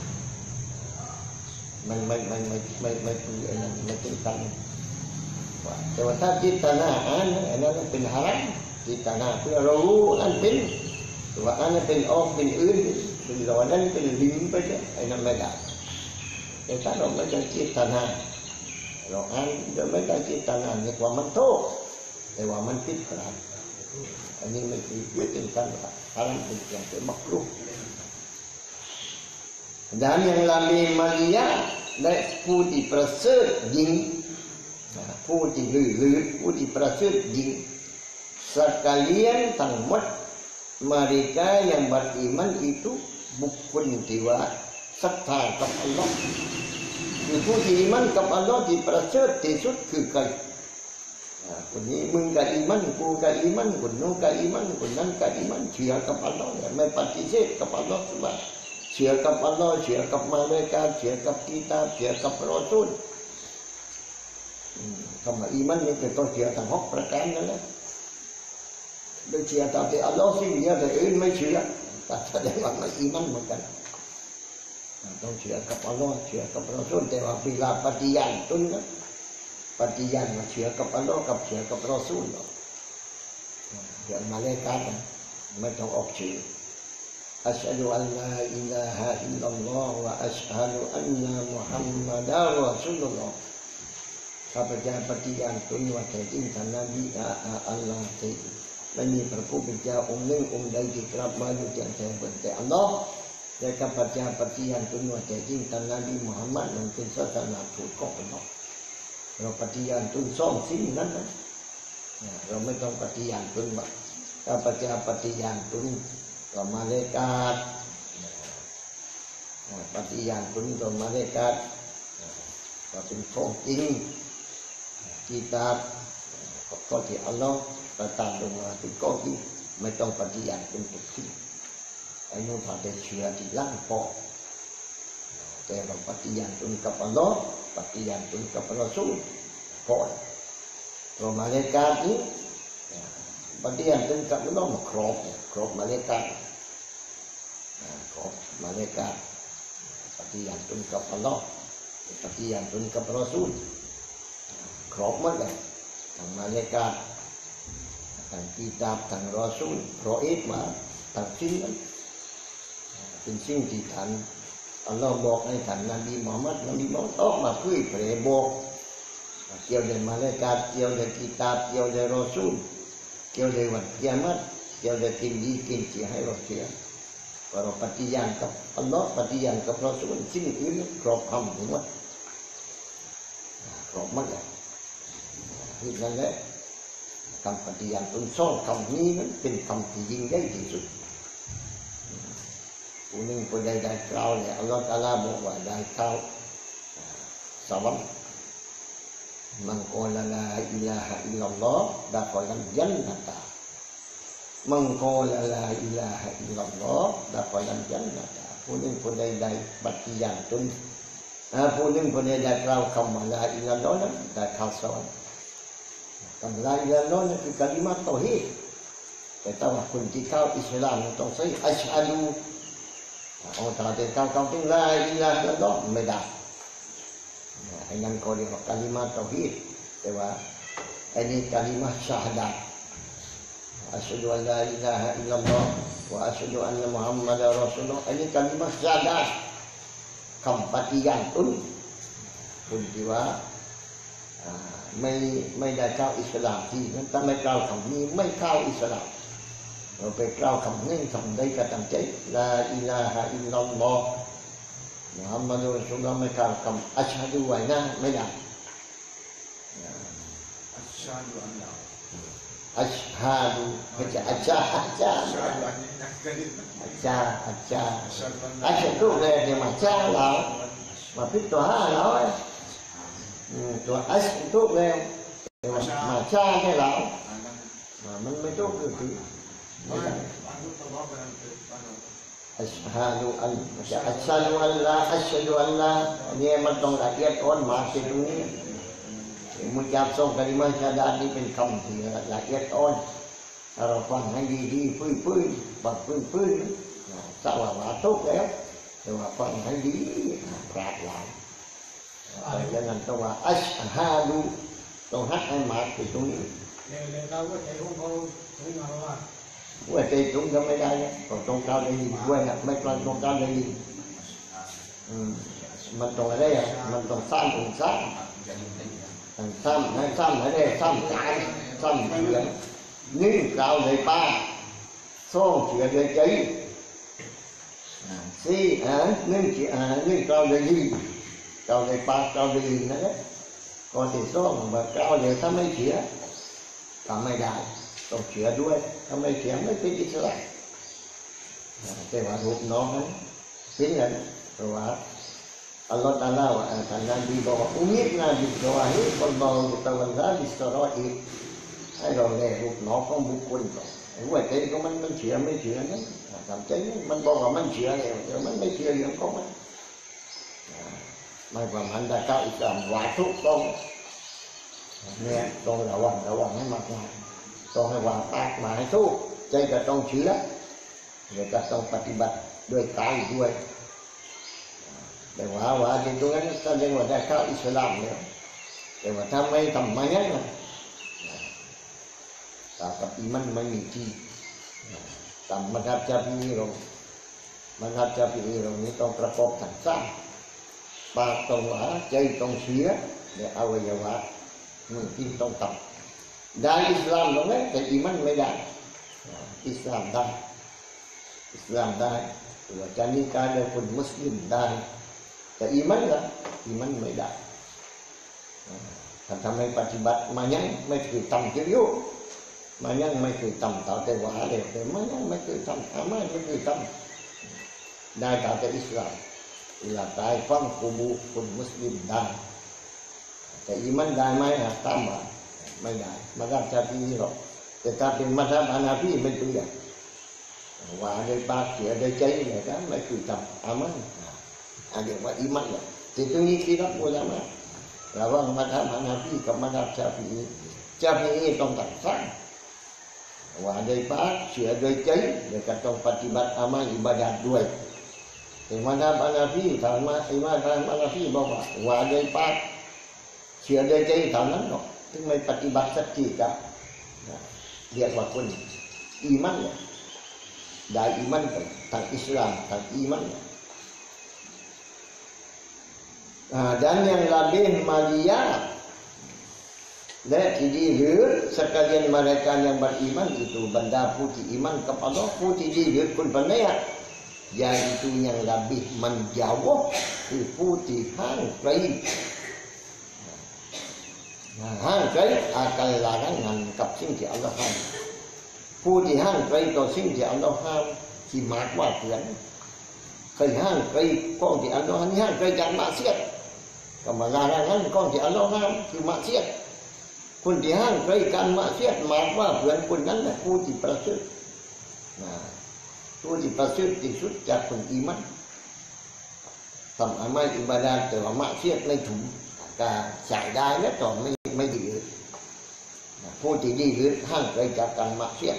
มันคือไอ้นั่นไม่เป็นกันแต่ว่าถ้าจิตนาอันนั้นเป็นฮารัมจิตนาเพื่อเรารู้อันเป็นตัวอันนั้นเป็นออกเป็นอื่นเป็นหลอนั้นเป็นลิ้นไปเลยไอ้นั่นไม่ได้แต่ถ้าเราไม่ได้จิตนาเราอันเราไม่ได้จิตนาเนี่ยว่ามันโทษแต่ว่ามันผิดพลาดอันนี้ไม่เป็นกันฮารัมเป็นอย่างเป็นมักรุกdan yang lebih mulia dan ผู้ที่ประเสริฐยิ่งผู้ที่ลื่นผู้ที่ประเสริฐยิ่ง sekalian ทั้งหมด mereka yang beriman itu bukanที่ว่าศรัทธากับอัลลอฮ์คือผู้ที่อีมันกับอัลลอฮ์ที่ประเสริฐที่สุดคือใครคนนี้มึงกับอีมันกูกับอีมันคนนู้นกับอีมันคนนั้นกับอีมันเชื่อกับอัลลอฮ์ไม่ปฏิเสธกับอัลลอฮ์สุบฮานะเชื่อกับอัลลอฮ์เชื่อกับมาเลกาเชื่อกับกิตาบเชื่อกับรอซูลคำว่าอีมันนี่คือต้องเชื่อทั้ง6ประการนั่นแหละโดยเชื่อตามที่อัลลอฮ์สิ่งเดียวแต่อื่นไม่เชื่อแต่แสดงว่าไม่อีมันเหมือนกันต้องเชื่อกับอัลลอฮ์เชื่อกับรอซูลแต่ว่าเวลาปฏิญาณตนนะปฏิญาณมาเชื่อกับอัลลอฮ์กับเชื่อกับรอซูลอย่างมาเลกาไม่ต้องออกชื่อأشهد أن لا إله إلا الله وأشهد أن محمدا رسول الله ข้าพเจ้าปฏิญาณตนว่าแท้จริงท่านนบีอัลลอฮ์ที่ไม่มีพระผู้เป็นเจ้าองค์หนึ่งองค์ใดที่กลับมาอยู่แท้เปิดแต่อัลลอฮ์และข้าพเจ้าปฏิญาณตนว่าแท้จริงท่านนบีมุฮัมมัดนั้นเป็นศาสนาทูตของอัลลอฮ์เราปฏิญาณตนสองสิ่งนั้นนะเราไม่ต้องปฏิญาณตนว่าข้าพเจ้าปฏิญาณตนกับmalaikatปฏิญาณตนกับmalaikatก็เป็นของจริงกิตาบก็ที่อัลลอฮ์ประทานลงมาเป็นของจริงไม่ต้องปฏิญาณตนทุกสิ่งไอ้นู้นพอได้เชื่อที่ล่างพอแต่เราปฏิญาณตนกับอัลลอฮ์ปฏิญาณตนกับรอซูลพอเราmalaikatนี้ปฏิญาณตนกับอัลลอฮ์มาครบmalaikatครบmalaikatปฏิญาณตนกับอัลลอฮ์ปฏิญาณตนกับรอซูลครบหมดเลยทั้งmalaikatทั้งกิตาบทั้งรอซูลรอเอฟมาทั้งสิ้นนั้นเป็นสิ่งที่ท่านอัลลอฮ์บอกให้ท่านนบีมุฮัมมัดออกมาเผยแผ่บอกเกี่ยวกับmalaikatเกี่ยวกับกิตาบเกี่ยวกับรอซูลเกี่ยวกับวันกิยามะฮ์เกี่ยวกับสิ่งดีสิ่งที่ให้เราเชื่อว่าเราปฏิญาณกับอัลลอฮ์ปฏิญาณกับรอซูลสิ่งอื่นครอบคลุมทั้งหมดครบหมดเลยนี่นั่นแหละคำปฏิญาณตนสองคำนี้นั้นเป็นคำที่ยิ่งใหญ่ที่สุดผู้หนึ่งผู้ใดได้กล่าวเนี่ยอัลลอฮ์ตะอาลาบอกว่าได้เข้าสวรรค์มันกล่าวลาอิลาฮะอิลลัลลอฮ์ดะคอลัลญันนะตะมันกล่าวลาอิลาฮะอิลลัลลอฮ์ดะคอลัลญันนะตะผู้หนึ่งผู้ใดได้ปฏิญาณตนผู้หนึ่งผู้ใดได้กล่าวคำว่าลาอิลลัลลอฮ์นั้นได้เข้าสวรรค์คำลาอิลลัลลอฮ์นั้นคือกะลิมะตอฮีดแต่ถ้าว่าคนที่เข้าอิสลามต้องใช้อัชฮะดูเอาแต่เขาถึงลาอิลาฮะอิลลัลลอฮ์ไม่ได้ไอ้นั่นก็เรียกว่ากาลิมาเตาฮีดแต่ว่าไอ้นี่กาลิมาชาฮดะอัชฮะดูอัลลาอิลาฮะอิลลัลลอฮ์wa asyhadu anna Muhammadar Rasulullah. Ini kalimat syahadat คำปฏิญาณตนคนที่ว่าไม่ได้เข้าอิสลามที่นั้นถ้าไม่กล่าวคำนี้ไม่เข้าอิสลามเราไปกล่าวคำนี้คำใดก็ตามใจลาอิลาฮะอิลลัลลอฮ์มุฮัมมัดุรรอซูลุลลอฮ์ไม่กล่าวคำอัชฮะดูไว้นะไม่ได้อัชฮะดูอันละอัชฮะดูไม่ใช่อัชฮะอัชฮะอัชฮะดูเลยเนี่ยมาจ้าเรามาพิจารณาเราตัวอัชทุกแล้วมาจ้าให้เรามันไม่ทุกคืออัชฮะดูอันอัชฮะดูอัลลาอัชฮะดูอัลลาเนี่ยมันต้องละเอียดอ่อนมากที่ตรงนี้มุจับส่งกริมาชาดานี่เป็นคำที่ละเอียดอ่อนเราฟังให้ดีๆพื้นบังพื้นสว่าทุกแล้วแต่ว่าฟังให้ดีปราดหลังดังนั้นต้องว่าอัชฮะดูต้องฮัดให้มากที่ตรงนี้ว่าใจตรงก็ไม่ได้cònตรงcaoได้ยินด้วยนะไม่ตรงcaoได้ยินมันตรงอะไรอ่ะมันตรงสร้างองศาซ้ำให้ซ้ำให้ได้ซ้ำกายซ้ำเฉือนนึ่งกล่าวเลยป้าส่งเฉือนเลยใจสี่นึ่งเฉือนนึ่งกล่าวเลยดีกล่าวเลยป้ากล่าวเลยดีนั่นแหละก่อนที่ส่งแบบกล่าวเลยถ้าไม่เฉือนทำไม่ได้ต้องเฉือนด้วยถ้าไม่เฉือนไม่เป็นอิสระแต่ว่ารูปน้องนั้นเป็นอย่างเพราะว่าAllah Ta'ala akan Nabi bawa umit Nabi Jawahi Wallahu Ta'ala Bisara'i ให้เราแลรูปน้องของบุคคลก่อนว่าใจของมันเชื่อไม่เชื่อนะทำใจมันบอกว่ามันเชื่อแล้วแต่มันไม่เชื่อเรื่องของมันไม่ประมาณได้เข้าอิสลามว่าทุกต้องเนี่ยต้องระวังให้มากต้องให้วางปากมาให้ทุกใจก็ต้องเชื่อเดี๋ยวก็ต้องปฏิบัติด้วยกายด้วยแต่ว่าจริงตรงนั้นก็เรียกว่าได้เข้าอิสลามแล้วแต่ว่าถ้าไม่ทำมาอย่างนั้นกับอิมันไม่มีที่ตามมัธยมจาพีเรามัธยมจาพีเรานี้ต้องประกอบทั้งสามปากต้องหวาใจต้องเชื่อและอวัยวะที่ต้องทำได้อิสลามตรงนั้นแต่อิมันไม่ได้อิสลามได้ว่าจะนิกายกับคนมุสลิมได้แต่อิมันล่ะอิมันไม่ได้ถ้าทำให้ปฏิบัติมายังไม่คือทำเกี่ยวมายังไม่คือทำต่อแต่ว่าเลยแต่มายังไม่คือทำอามาไม่คือทำได้ต่อแต่อิสลามเวลาตายฟังกูบูคนมุสลิมได้แต่อิมันได้ไหมฮะตามมาไม่ได้มาได้ชาตินี้หรอกแต่ถ้าเป็นมัธยมอานาพีเป็นตัวอย่างว่าได้ปากเสียได้ใจเนี่ยนะไม่คือทำอามันเรียกว่าอิมันเนี่ยที่ตรงนี้ที่รับอุลามะระหว่างมัธยมอานาพีกับมัธยมชาติต้องตัดสั้นว่าได้ปากเสียได้ใจเดี๋ยวก็ต้องปฏิบัติอามันอิบาดะด้วยแต่มัธยมอานาพีถามมามัธยมอานาพีบอกว่าได้ปากเสียได้ใจเท่านั้นหรอกถึงไม่ปฏิบัติสักทีก็เรียกว่าคนอิมันเนี่ยได้อิมันทางอิสลามทางอิมันdan yang lebih mulia dan sekalian mereka yang beriman itu benda putih iman kepada putih diri pun benar yaitu yang lebih menjauh putih hangkai akan laranganกับสิ่งที่อัลลอฮ์ห้ามผู้ที่ห้างไกลต่อสิ่งที่อัลลอฮ์ห้ามที่มากว่าเพื่อนเคยห้างไกลก้องที่อัลลอฮ์ห้างไกลจากมาเสียดก็มาลาระงั้นก้องที่อัลลอฮ์ห้ามคือมาเสียดคนที่ห้างไกลการมาเสียดมากว่าเพื่อนคนนั้นแหละผู้ที่ประเสริฐผู้ที่ประเสริฐที่สุดจากคนอีมันทำอามัยอิบาดาแต่ว่ามาเสียดไม่ถูกการใช้ได้และต่อไม่ดีผู้ที่ดีหรือห้างไกลจากการมาเสียด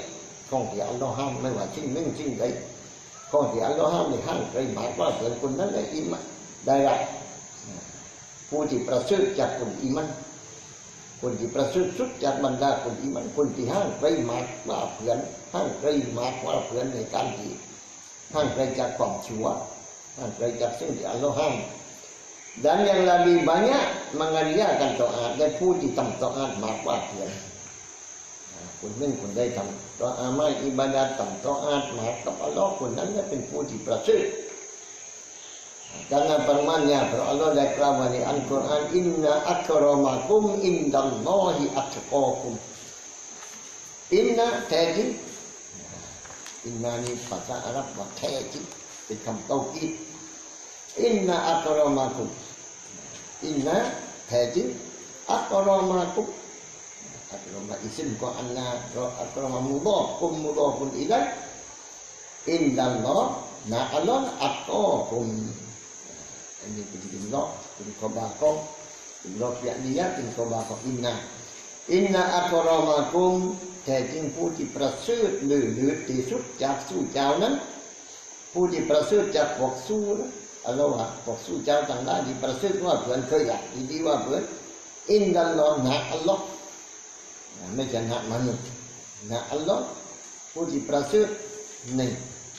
ของที่อัลลอฮ์ห้ามไม่ว่าสิ่งหนึ่งสิ่งใดของที่อัลลอฮ์ห้ามในห้างไกลหมายว่าเพื่อนคนนั้นได้อิมันได้ละผู้ที่ประเสริฐจากคนอิมันคนที่ประเสริฐสุดจากบรรดาคนอิมันคนที่ห้างไกลหมายว่าเพื่อนห้างไกลหมายว่าเพื่อนในการที่ห้างไกลจากความชั่วห้างไกลจากสิ่งที่อัลลอฮ์ห้ามdan yang lebih banyak mengerjakan taat dan puji taat maka diaคนหนึ่งคนใดทำตัวอาไม่อิบาดะทำตัวอาดมากับอัลลอฮ์คนนั้นเป็นผู้ที่ประเสริฐ karena firman-Nya Allahได้กล่าวไว้ในอัลกุรอานอินนะอัครมะกุมอินดัลลอฮิอัตกอคุมอินนะแท้จริงอินนะนี่ภาษาอาหรับว่าแท้จริงเป็นคำเตากีดอินนะอัครมะกุมอินนะแท้จริงอัครมะกุมAkrama isim ko anna akrama mudhaf kum mudhafun ilaih indallah na'alon atqakum ini jumlah khabaqah jumlah fi'liyah khabaqah inna akramakum แท้จริงผู้ที่ประเสริฐหรือที่สุดจากสู้เจ้านั้นผู้ที่ประเสริฐจากพวกสู้นะอัลลอฮ์พวกสู้เจ้าต่างๆที่ประเสริฐว่าเพื่อนเคยอยากดีว่าเพื่อนอินดัลลอฮ์นะอัลลอฮ์ไม่ใช่นะมนุษย์นะอัลลอฮ์ผู้ที่ประเสริฐนี่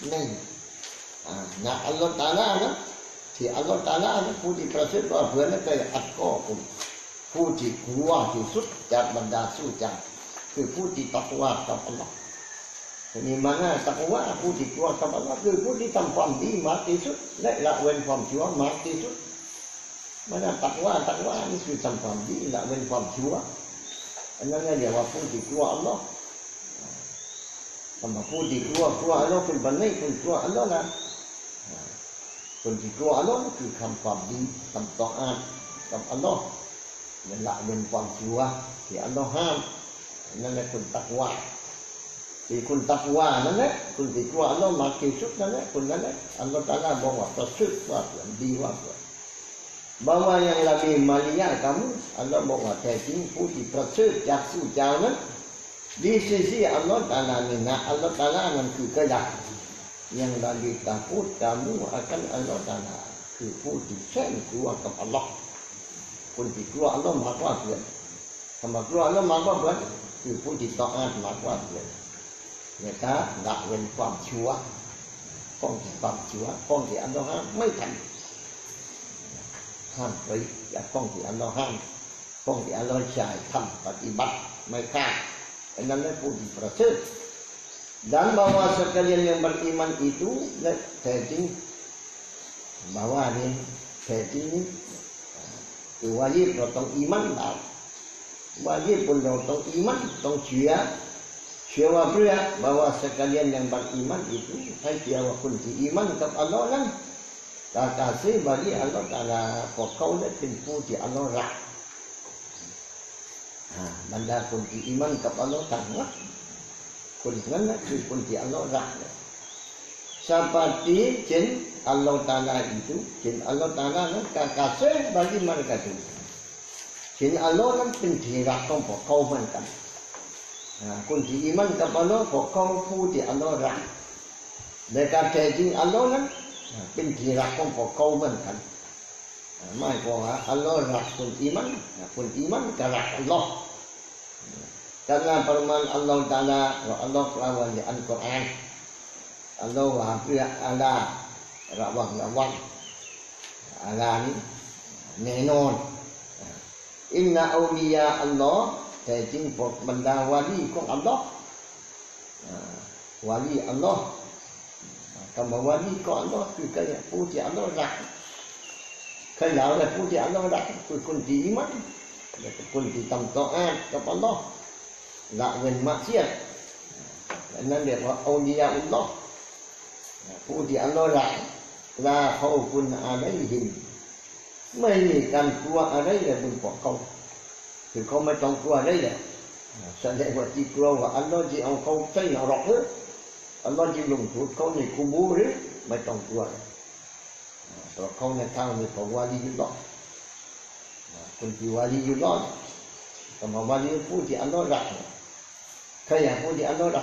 นะอัลลอฮ์ตาลานะที่อัลลอฮ์ตาลานะผู้ที่ประเสริฐว่าเพื่อนนั้นก็อัตกอกุมผู้ที่กลัวที่สุดจากบรรดาสู้เจ้าคือผู้ที่ตักวาต่ออัลลอฮ์นี่manaตักวาผู้ที่กลัวต่ออัลลอฮ์คือผู้ที่ทำความดีมากที่สุดและละเว้นความชั่วมากที่สุดmanaตักวานี่คือทำความดีละเว้นความชั่วอันนั้นเรียกว่าผู้ที่กลัวอัลลอฮ์คำว่าผู้ที่กลัวอัลลอฮ์คือบันไดคือกลัวอัลลอฮ์นะคนที่กลัวอัลลอฮ์คือทำความดีทำต่ออากับอัลลอฮ์และละเว้นความชั่วที่อัลลอฮ์ห้ามนั่นแหละคนตักวาที่คนตักวานั่นแหละคนที่กลัวอัลลอฮ์มากที่สุดนั่นแหละคนนั้นแหละอัลลอฮ์ตรัสบอกว่าประเสริฐว่าเพื่อนดีว่าเพื่อนbahwa yang lebih mulia kamu Allah bahwa taking puji praset jaksu jalan di sisi Allah Taala nah Allah Taala nanti kedah yang lebih takut kamu akan Allah Taalaคือผู้ที่แสนกลัวกับอัลลอฮ์คนที่กลัวอัลลอฮ์มากกว่าเพื่อนคำว่ากลัวอัลลอฮ์มากกว่าเพื่อนคือผู้ที่ต่ออาดมากกว่าเพื่อนเนี่ยถ้าละเว้นความชั่วป้องกันความชั่วป้องกันอัลลอฮ์ไม่ทำห้ามไว้อย่าป้องที่อัลลอฮ์ห้ามป้องที่อัลลอฮ์ใช้ทำปฏิบัติไม่ฆ่าอันนั้นแหละผู้ที่ประเสริฐ dan bahwa sekalian yang beriman itu taking bahwa ni taking wajibเราต้องอีมันเราwajib punเราต้องอีมันต้องเชื่อว่าเพื่อ bahwa sekalian yang beriman itu ให้เชื่อว่าคนที่อีมันกับอัลลอฮ์นั้นkasih bagi Allah Taala พวกเขาได้เป็นผู้ที่อัลลอฮ์รักบรรดาคนที่อีมันกับอัลลอฮ์ทั้งหมดคนนั้นคือคนที่อัลลอฮ์รัก seperti jin Allah Taala itu jin Allah Taala นั้น kasih bagi mereka itu jin Allah นั้นเป็นที่รักของพวกเขาเหมือนกันคนที่อีมันกับอัลลอฮ์พวกเขาผู้ที่อัลลอฮ์รักและการแท้จริงอัลลอฮ์นั้นเป็นที่รักของพวกเขาเหมือนกันไม่พออัลลอฮ์รักคนอีมันก็รักอัลลอฮ์ karena firman Allah Taala Allah กล่าวในอัลกุรอานอัลลอฮ์ว่าเพื่ออัลลอฮ์ระวังอัลลอฮ์นี้แน่นอนอินนะอูลียาอัลลอฮ์แต่จริงพวกบรรดาวาลีของอัลลอฮ์วาลีอัลลอฮ์คำว่าวาลีของอัลลอฮ์คือผู้ที่อัลลอฮ์รักเคยเล่าเลยผู้ที่อัลลอฮ์รักคือคนที่อีมันและคนที่ทำต่ออาดกับอัลลอฮ์ละเว้นมาเสียนั่นเรียกว่าอูลียาอัลลอฮ์ผู้ที่อัลลอฮ์รักลาเขาคุณอะไรหินไม่มีการกลัวอะไรเลยบนพวกเขาคือเขาไม่ต้องกลัวอะไรเลยแสดงว่าที่กลัวว่าอัลลอฮ์จะเอาเขาใส่นรกหรืออัลลอฮ์จะลงโทษเขาในกุโบร์หรือไม่ต้องกลัวเพราะเขาในทางในของวาลียุลลอฮ์คนที่วาลียุลลอฮ์แต่ว่าวาลีผู้ที่อัลลอฮ์รักใครอยากผู้ที่อัลลอฮ์รัก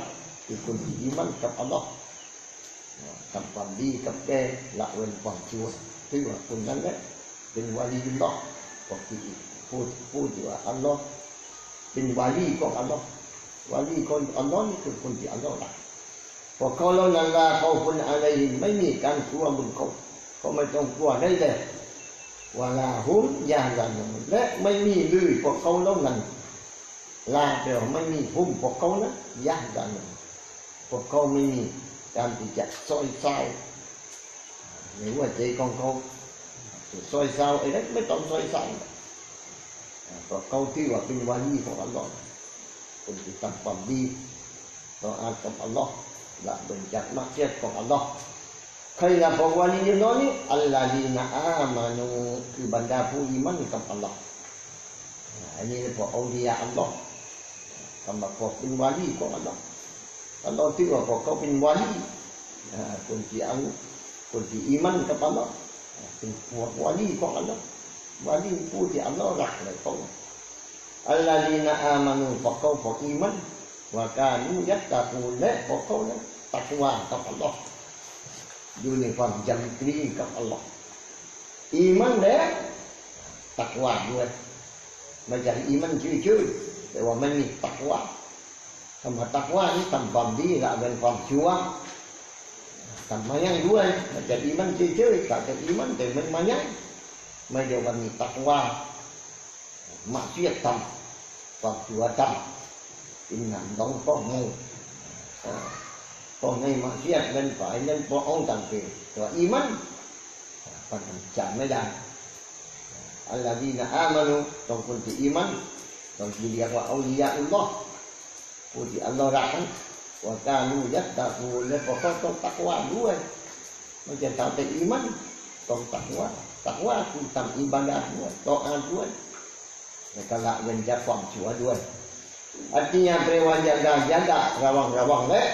คือคนที่อิมันกับอัลลอฮ์ทำความดีกับแกละเว้นความชั่วถือว่าคนนั้นแหละเป็นวาลีอัลลอฮ์บอกที่พูดว่าอัลลอฮ์เป็นวาลีของอัลลอฮ์วาลีของอัลลอฮ์นี่คือคนที่อัลลอฮ์รักพอเขาแล้วนั่นละเขาคนอะไรไม่มีการกลัวบนเขาไม่ต้องกลัวได้เลยวาลาหุมยาลันและไม่มีเลยพวกเขาแล้วนั่นลาเดียวไม่มีหุมพวกเขานะยาลันพวกเขาไม่มีการที่จะซอยเศร้าในหัวใจของเขาซอยเศร้าไอ้นั่นไม่ต้องซอยเศร้าเพราะเขาที่ว่าเป็นวาลีของอัลลอฮ์คนที่ทำความดีต่ออากับอัลลอฮ์ละเว้นจากมักเสียของอัลลอฮ์ใครละพวกวาลีน้อยนี้อัลลอฮีนะอามานูคือบรรดาผู้อิมันกับอัลลอฮ์อันนี้พวกอัลลียาอัลลอฮ์คำว่าพวกเป็นวาลีของอัลลอฮ์อัลลอฮ์ที่ว่าพวกเขาเป็นวาลีคนที่อิมันกับอัลลอฮ์เป็นพวกวาลีของอัลลอฮ์วาลีผู้ที่อัลลอฮ์รักเลยเขาอัลลอฮีนะอามานูพวกเขาพวกอิมันว่าการนุยัตตะกูและพวกเขานั้นตักวากับอัลลอฮ์อยู่ในความจำกรีกับอัลลอฮ์อีมันและตักวาด้วยไม่ใช่อีมันชื่อแต่ว่าไม่มีตักวาคำว่าตักวานี่ทำความดีละเป็นความชั่วทำมายังด้วยไม่ใช่อีมันชื่อแต่อีมันแต่มันมายังไม่เดียวกันมีตักวามาเสียทำความชั่วทำอินนันต้องป้องงูป้องให้มาเสียเป็นฝ่ายนั้นป้องต่างเกศแต่ว่าอีมันมันจำไม่ได้อัลลอฮีนะอามานุต้องคนที่อีมันต้องเรียกว่าอัลลียาอัลลอฮ์ผู้ที่อัลลอฮ์รักว่าการรู้ยัตตะกูและพวกเขาต้องตักวาด้วยไม่ใช่ทำแต่อีมันต้องตักวาคือทำอิบาดะห์ด้วยต่ออาด้วยและก็ละเว้นจากความชั่วด้วยartinya prewan jaga rawang le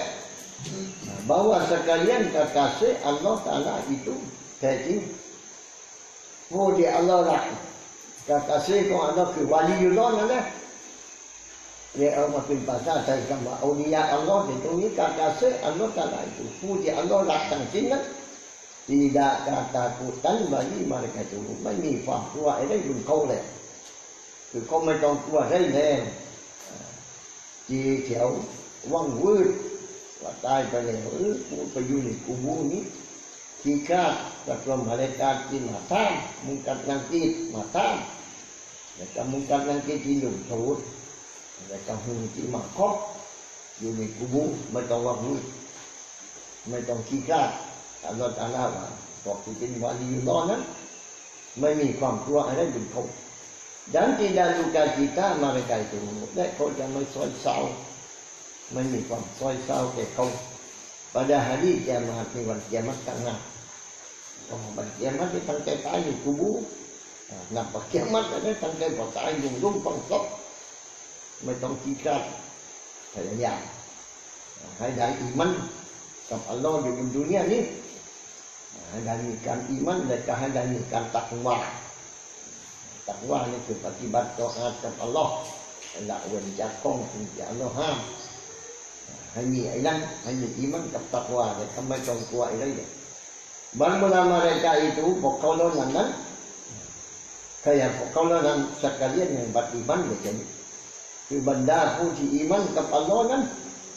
bahwa sekalian kekasih Allah Ta'ala itu jadi di Allah lah kekasihของ Allah คือวาลีAllah นั่นแหละเรียกเอามาเป็นภาษาไทยคำว่าอัลลียาอัลลอฮ์ในตรงนี้kekasih Allah Ta'ala itu ผู้ที่ Allah รักทั้งสิ้นนั้น tidak ketakutan bagi mereka itu ไม่มีความกลัวอะไรบนเขาเลยคือเขาไม่ต้องกลัวอะไรแล้วจีเขียวว่างวืดว่าตายไปแล้วกูไปอยู่ในกูบูนี้ที่ข้ากับลมหายใจที่มาท่ามมุงกัดนังกีมาท่ามแล้วก็มุงกัดนังกีที่หนุ่มสูดแล้วก็หุ่นที่มาคบอยู่ในกูบูไม่ต้องว่างวืดไม่ต้องขี้ข้าอัลลอฮฺตะอาลาว่าบอกที่เป็นวาลีอัลลอฮ์นั้นไม่มีความกลัวอะไรบนเขาdan tidak suka cita mereka ituและเขาจะไม่ซอยเศร้าไม่มีความซอยเศร้าแก่เขา pada hari kiamat ในวันกิยามะห์ข้างหน้าวันกิยามะห์ที่ตั้งใจตายอยู่กุบูนับว่ากิยามะห์นั้นตั้งใจพอตายอยู่รุ่งฟังซบไม่ต้องขี้คร้านพยายามให้ได้อีมันกับอัลลอฮ์อยู่บนดุนยานี้ให้ได้มีการอีมันและก็ให้ได้มีการตักวาตักว่านี่คือปฏิบัติต่ออากับอัลลอฮ์ละเว้นจากข้องที่อัลลอฮ์ห้ามให้มีไอ้นั่นให้มีอีมันกับตักว่าแต่ทำไมต้องกลัวไอ้ไรเนี่ยบรรดาmereka itu พวกเขาเหล่านั้นkayak พวกเขาเหล่านั้นsekalian yang beriman begini คือบรรดาผู้ที่อีมันกับอัลลอฮ์นั้น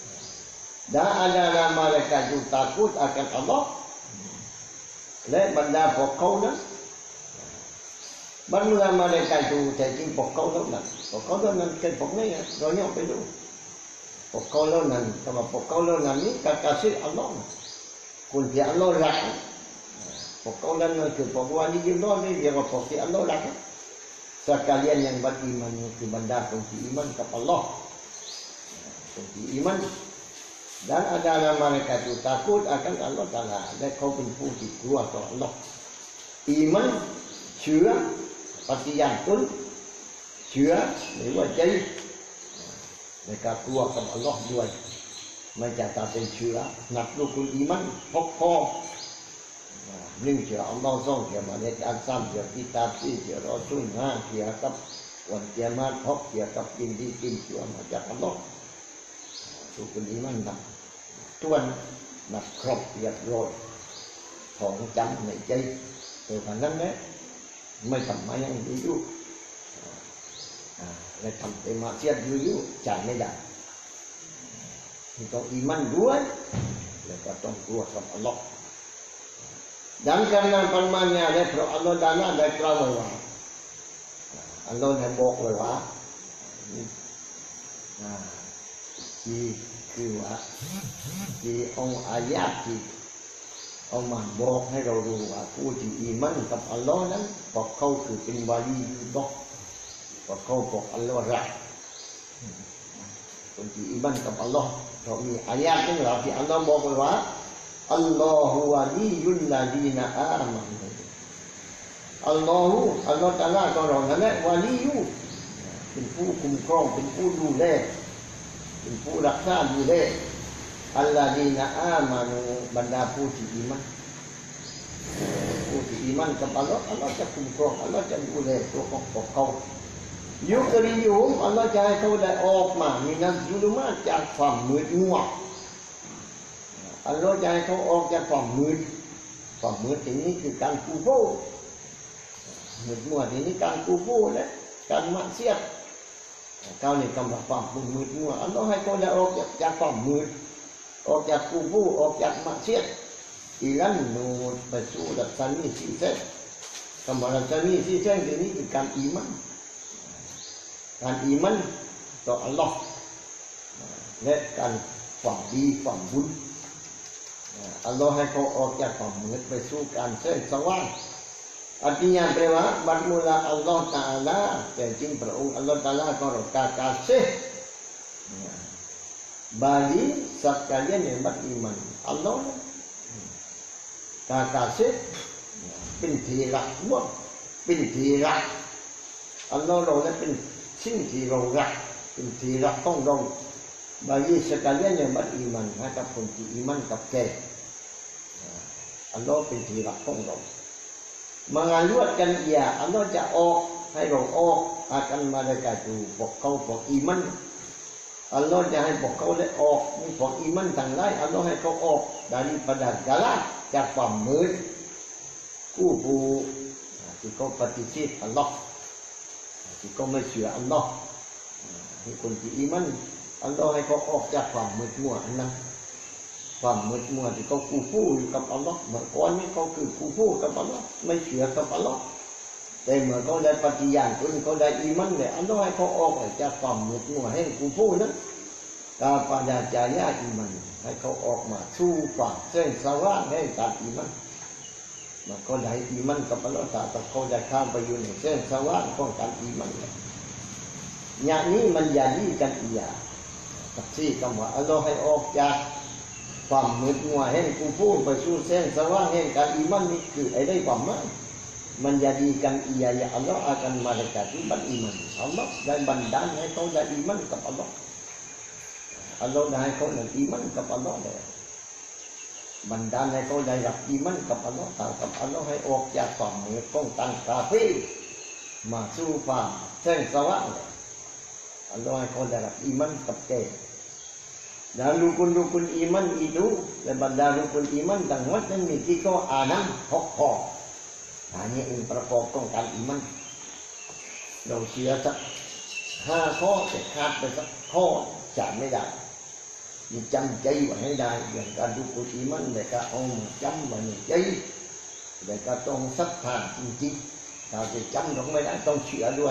dan adalah mereka itu takut akan Allah และบรรดาพวกเขานั้นบรรดาmereka itu แต่จริงพวกเขาเหล่านั้นเป็นพวกนี้เราเนี่ยไปดูพวกเขาเหล่านั้นคำว่าพวกเขาเหล่านั้นนี่kekasih Allah คนที่อัลลอฮ์รักพวกเขาเหล่านั้นคือพวกวาลีอัลลอฮ์นี่เรียกว่าพวกที่อัลลอฮ์รัก sekalian yang beriman คือบรรดาคนที่อีมันกับอัลลอฮ์คนที่อีมัน dan adalah mereka itu takut akan Allah Ta'ala และเขาเป็นผู้ที่กลัวต่ออัลลอฮ์อีมันเชื่อปฏิญาณตนเชื่อหรือว่าใจในการกลัวกับอัลลอฮ์ด้วยไม่จะตาเป็นเชื่อนักลูกคุณอีมันพกพอหนึ่งเชื่ออัลลอฮ์สองเชื่อมาในการสร้างเชื่อที่ตาสี่เชื่อรอชุ่นห้าเชื่อกับวันเกียรติพบเชื่อกับกินดีกินเชื่อมาจากอัลลอฮ์ลูกคุณอีมันนะต้วนนักครบเรียบร้อยของจำในใจแต่วันนั้นเนี่ยไม่ทำมายังดีอยู่เลยทำไปมาเสียอยู่จ่ายไม่ได้ต้องอิมันด้วยแล้วก็ต้องกลัวกับอัลลอฮ์dan karena firman-Nya ada Allah dan ada kelawa Allah danบอกไว้ว่าคือว่าที่องค์อายะที่เอามาบอกให้เรารู้ว่าผู้ที่อีมันกับอัลลอฮ์นั้นพวกเขาคือเป็นวาลีบอกพวกเขาบอกอัลลอฮ์รักคนที่อีมันกับอัลลอฮ์เรามีอายะหนึ่งที่อัลลอฮ์บอกไว้ว่าอัลลอฮฺวะลียุลลาดีนะอามันอัลลอฮฺตะอาลาของเรานั่นแหละวะลียุเป็นผู้คุ้มครองเป็นผู้ดูแลเป็นผู้รักษาดูแลอัลลอฮฺดีนะอามันบรรดาผู้ที่อีมันกับอัลลอฮ์จะคุ้มครองอัลลอฮ์จะดูแลตัวของพวกเขายุคริยุมอัลลอฮ์จะให้เขาได้ออกมามีนักยุลมาจากความมืดมัวอัลลอฮ์จะให้เขาออกจากความมืดที่นี้คือการกูโบมืดมัวที่นี้การกูโบและการมักเสียดเขาเนี่ยกำลังความมืดมัวอัลลอฮ์ให้เขาได้ออกจากความมืดออกจากกูโบออกจากมักเสียดอีลันนูไปสู่ดัชนีสีเส้นคำว่าดัชนีสีเส้นที่นี้คือการอีมันต่ออัลลอฮ์และการความดีความบุญอัลลอฮ์ให้เขาออกจากความมืดไปสู่การแสงสว่างartinyaแปลว่าบัดมุลาอัลลอฮ์ตะอาลาแต่จริงพระองค์อัลลอฮ์ตะอาลาก็เราkasih bagi sekalian yang beriman Allah kasih เป็นที่รักร่วมเป็นที่รักอัลลอฮ์เราเนี่ยเป็นสิ่งที่เรารักเป็นที่รักของเราbagi sekalian yang beriman ให้กับคนที่อีมันกับแกอัลลอฮ์เป็นที่รักของเราmengaluatkan ia Allah จะออกให้เราออก akan mereka itu พวกเขาพวกอีมันอัลลอฮ์จะให้พวกเขาได้ออกมีพวกอีมันทั้งหลายอัลลอฮ์ให้เขาออก daripada galak จากความมืดผู้ที่เขาปฏิเสธอัลลอฮ์ที่เขาไม่เชื่ออัลลอฮ์ที่คนที่อีมันอัลลอฮ์ให้เขาออกจากความมืดมัวอันนั้นความมืดมัวที่เขากูฟูอยู่กับอัลลอฮ์เมื่อก่อนนี้เขาคือกูฟูกับอัลลอฮ์ไม่เชื่อกับอัลลอฮ์แต่เมื่อเขาได้ปฏิญาณตนเขาได้อีมันเนี่ยอัลลอฮ์ให้เขาออกจากความมืดมัวแห่งกูฟูนั้นกาปญาจายาอีมันให้เขาออกมาสู่ความแสงสว่างแห่งการอีมันเมื่อเขาได้อีมันกับอัลลอฮ์แต่เขาได้ข้ามไปอยู่ในแสงสว่างของการอีมันอย่างนี้มันjadikan iaที่คำว่าอัลลอฮ์ให้ออกจากความมืดมัวแห่งกูฟูไปสู่แสงสว่างแห่งการอีมันนี่คือไอ้ได้ความหมายมันjadikan ia ya Allah akan mereka itu beriman Allah ได้บันดาลให้เขาได้อีมันกับอัลลอฮ์อัลลอฮ์ได้ให้เขาได้อีมันกับอัลลอฮ์เลยบันดาลให้เขาได้รับอีมันกับอัลลอฮ์กับอัลลอฮ์ให้ออกจากความมืดของตังกาเฟ่มาสู่ความแสงสว่างอัลลอฮ์ให้เขาได้รับอีมันกับแกdan rukun-rukun iman itu daripada rukun imanทั้งหมดนั้นมีกี่ข้อ6 ข้อนี่เองประกอบของการอีมันเราเชื่อสัก5 ข้อแต่ขาดไปสักข้อจำไม่ได้ยิ่งจำใจไว้ให้ได้อย่างการรukun iman แต่ก็เอาจำไว้ในใจแต่ก็ต้องศรัทธาจริงๆถ้าจะจำต้องไม่ได้ต้องเชื่อด้วย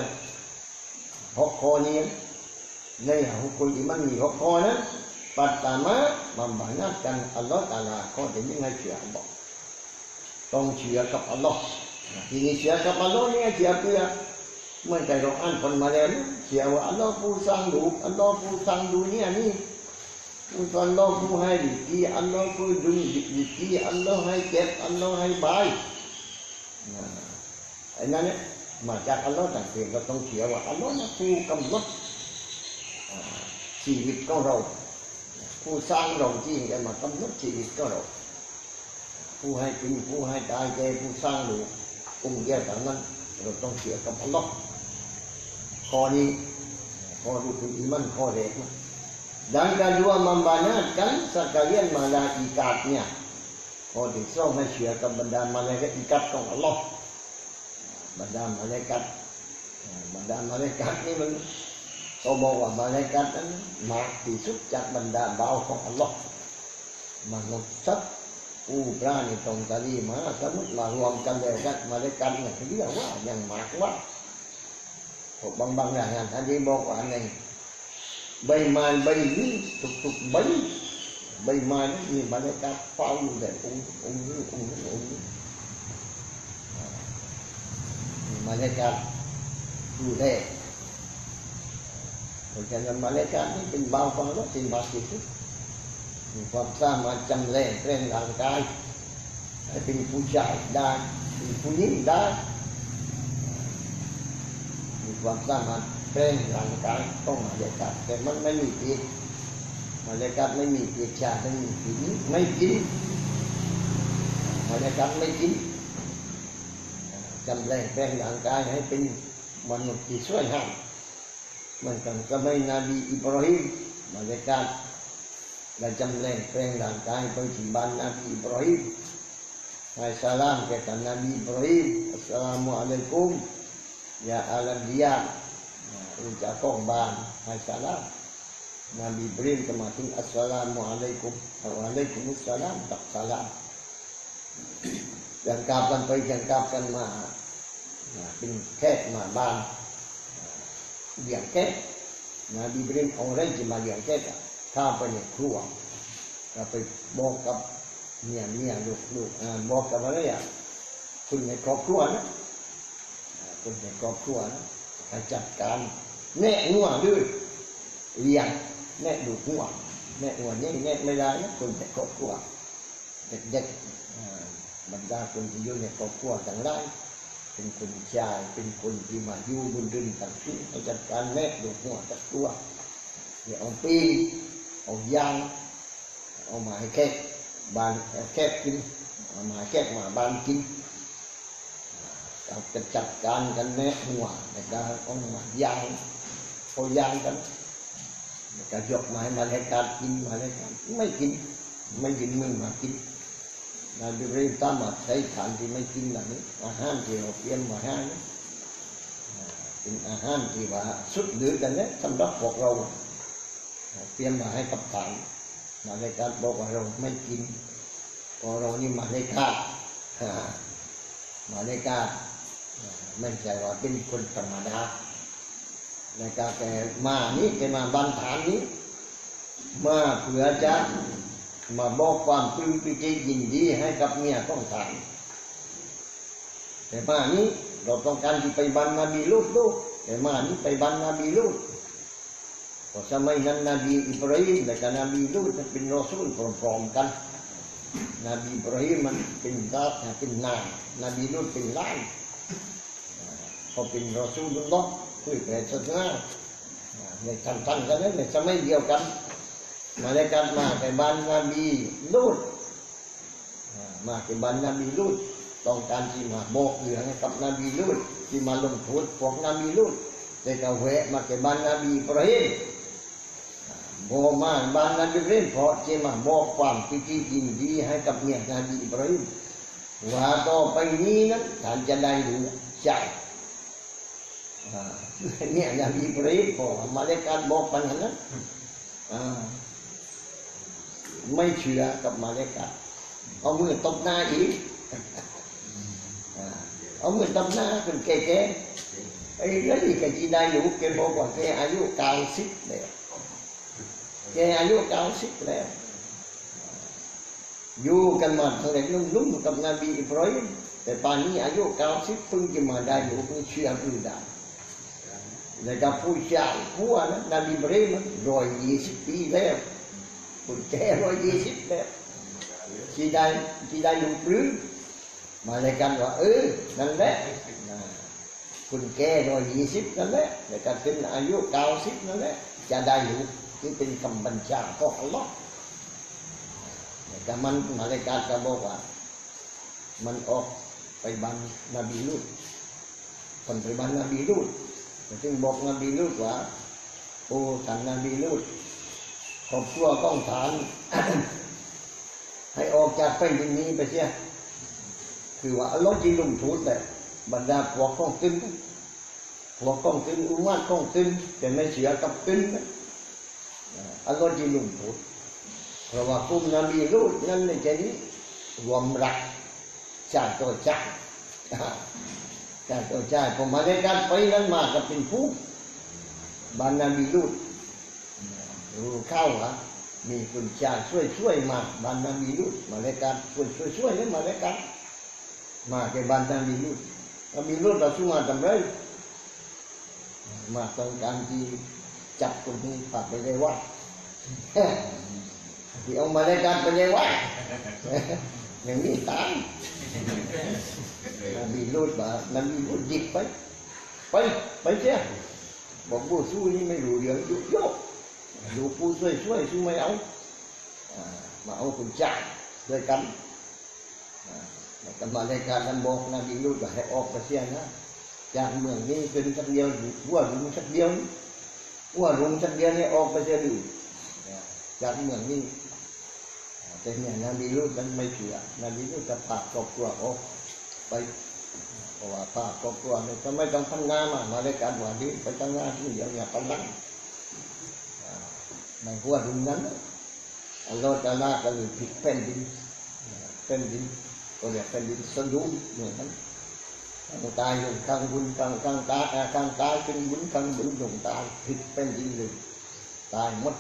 6 ข้อนี้ในrukun imanมี6 ข้อนะpertama membanyakkan Allah Ta'ala ข้อที่1ให้เชื่ออัลลอฮ์ต้องเชื่อกับอัลลอฮ์ทีนี้เชื่อกับอัลลอฮ์เนี่ยเชื่อเพื่อเมื่อใจเราอ่านผลมาแล้วเชื่อว่าอัลลอฮ์ผู้สร้างโลกอัลลอฮ์ผู้สร้างดุนยานี้อัลลอฮ์ผู้ให้ฤทธิ์อัลลอฮ์ผู้ดึงฤทธิ์อัลลอฮ์ให้เจ็บอัลลอฮ์ให้บายไอ้นั่นเนี่ยมาจากอัลลอฮ์ต่างๆเราต้องเชื่อว่าอัลลอฮ์นะผู้กำหนดชีวิตของเราผู้สร้างเราจริงแต่มากำหนดชีวิตของเราผู้ให้กินผู้ให้ตายแก่ผู้สร้างโลกองค์เดียวกันนั้นเราต้องเชื่อกับอัลลอฮ์ข้อนี้ข้อรukun imanข้อแรกนะ Dan kedua membenarkan sekalian malaikatnya. Oh, disuruh manusia kepada malaikat ikatของ Allah. Benda malaikat. Benda malaikat niเขาบอกว่าmalaikatนั้นมากที่สุดจากบรรดาบ่าวของ Allah มนุษย์สัตว์ผู้ปราณีตรงทะเลมหาสมุทรมารวมกันแล้วกันmalaikatเนี่ยเรียกว่ายังมากว่าบางอย่างท่านที่บอกว่าไงใบไม้ใบนี้ทุกๆใบไม้นั้นมีmalaikatเฝ้าอยู่แต่องค์นี้malaikatดูแลเพราะฉะนั้นmalaikatนี่เป็นบ่าวของ Allah ที่มากที่สุดมีความสามารถจำแรงแปลงร่างกายให้เป็นผู้ชายได้เป็นผู้หญิงได้มีความสามารถแปลงร่างกายต้องmalaikatแต่มันไม่มีผิดmalaikatไม่มีผิดชาติไม่มีผิดไม่กินmalaikatไม่กินจำแรงแปลงร่างกายให้เป็นมนุษย์ที่สวยงามเหมือนกันสมัยนบีอิบราฮิมmalaikatได้จำแรงแปลงร่างกายไปที่บ้านนบีอิบราฮิมให้สลามแก่ท่านนบีอิบราฮิมอัสสลามุอะลัยกุมยาอัลลดียาเจ้าของบ้านให้สลามนบีอิบราฮิมก็มาถึงอัสสลามุอะลัยกุมวะอะลัยกุมุสสลามตักสลามยังกลับกันไปยังกลับกันมาเป็นแขกมาบ้านเลี้ยงแขกนบีอิบราฮิมเอาอะไรจะมาเลี้ยงแขกข้าไปในครัวเราไปบอกกับเมียลูกบอกกับอะไรคุณในครอบครัวนะคุณในครอบครัวนะให้จัดการแน่งัวด้วยเลี้ยงแน่ดูงัวแน่งัวนี่แน่ไม่ได้นะคุณในครอบครัวเด็กบรรดาคนที่อยู่ในครอบครัวต่างหลายเป็นคนชายเป็นคนที่มาอยู่บนดินต่างที่ให้จัดการแน่ดูงัวจัดตัวเนี่ยเอาปีเอายางเอามาให้แขกบ้านแขกกินเอามาแขกมาบ้านกินเอาไปจัดการกันแน่หัวแต่ก็เอามายางเอายางกันก็ยกมาให้malaikatกินmalaikatไม่กินมึงมากินนาบิริตามาใช้ฐานที่ไม่กินแบบนี้อาหารที่เราเตรียมมาให้เป็นอาหารที่ว่าสุดเหลือกันเนี่ยสำหรับพวกเราเตรียมมาให้กับฐานmalaikatบอกว่าเราไม่กินเพราะเรานี่malaikatไม่ใช่ว่าเป็นคนธรรมดาmalaikatแกมานี่แกมาบ้านฐานนี้มาเพื่อจะมาบอกความปลื้มปิติยินดีให้กับเมียของฐานแต่มานี้เราต้องการที่ไปบ้านนบีลูตด้วยแต่มานี้ไปบ้านนบีลูตเพราะสมัยนั้นนบีอิบราฮิมและนบีลูตเป็นรอซูลพร้อมๆกันนบีอิบราฮิมมันเป็นนบีลูตเป็นล้านพอเป็นรอซูลุลลอฮ์คุยแผ่ศาสนาในทันกันนั้นในสมัยเดียวกันmalaikatมาkeบ้านนบีลูตมาkeบ้านนบีลูตต้องการที่มาบอกเรื่องให้กับนบีลูตที่มาลงโทษพวกนบีลูตแต่ก็แวะมาkeบ้านนบีอิบราฮิมบอกมาบ้านนบีอิบราฮิมเพราะจะมาบอกความปิติยินดีให้กับเมียนบีอิบราฮิมว่าต่อไปนี้นั้นท่านจะได้รู้ใจเนี่ยนบีอิบราฮิมพอmalaikatบอกปัญหานั้นไม่เชื่อกับmalaikatเอามือตบหน้าอีกเอามือตบหน้าคนแก่ๆไอ้เรื่องนี้ก็จีได้อยู่แกบอกว่าแกอายุ90แล้วแกอายุ90แล้วอยู่กันมาตั้งแต่นุ่มๆกับนบีอิบราฮิมแต่ป่านนี้อายุ90เพิ่งจะมาได้อยู่เพิ่งเชื่อถือได้แล้วก็ผู้ชายผัวนั้นนบีอิบราฮิม120 ปีแล้วคนแก่120แล้วที่ได้ลูกปลื้มmalaikatว่านั่นแหละคนแก่120นั่นแหละแล้วก็เป็นอายุ90นั่นแหละจะได้ลูกที่เป็นคำบัญชาของอัลลอฮ์แต่มันmalaikatก็บอกว่ามันออกไปบ้านนบีลูตคนไปบ้านนบีลูตจึงบอกนบีลูตว่าโอ้ท่านนบีลูตครอบครัวต้องฐาน ให้ออกจากเป็นอย่างนี้ไปเสียคือว่าอัลลอฮ์จีลุมทูดแหละบรรดาพวกก้องตึ้นพวกก้องตึ้นอุมาก้องตึ้นแต่ไม่เชื่อกับตึ้นอัลลอฮ์จีลุมทูดเพราะว่ากลุ่มนบีรูดนั้นในใจนี้รวมรักชาติตัวชาติชาติตัวชาติผมมาในการไปนั้นมาก็เป็นผู้บรรดาบีรูดรู้เข้าฮะมีคุณชาติช่วยมาบรรดาบีรูดมาในการช่วยนี่มาในการมาแก่บรรดาบีรูดบีรูดเราช่วยมาทำไรมาต้องการที่จับคนนี้ฝากไปได้ว่าที่เอามาในการไปได้ว่าอย่างนี้ตายบีรูดบ่นั่นบีรูดหยิบไปเจ้าบอกผู้สู้นี่ไม่รู้เรื่องยุยกดูผู้ช่วยสู้ไม่เอามาเอาคุณจ่าด้วยกันแต่มาในการนั้นบอกนบีรูดให้ออกไปเสียนะจากเมืองนี้เป็นสักเดียววัวรุงสักเดียวนี่ออกไปเสียดูจากเมืองนี้แต่เนี่ยนบีรูดนั้นไม่เชื่อนบีรูดจะพาครอบครัวออกไปเพราะว่าพาครอบครัวเนี่ยจะไม่ต้องทำงานมาในการวันนี้ไปทำงานที่เดียวเนี่ยกำลังในหัวรุงนั้นอัลลอฮฺจะลาก็เลยผิดเป็นดินก็เรียกเป็นดินสนุนเหมือนนั้นตายอยู่ข้างบุญข้างตายเป็นบุญข้างบุญลงตายผิดเป็นดินเลยตายหมด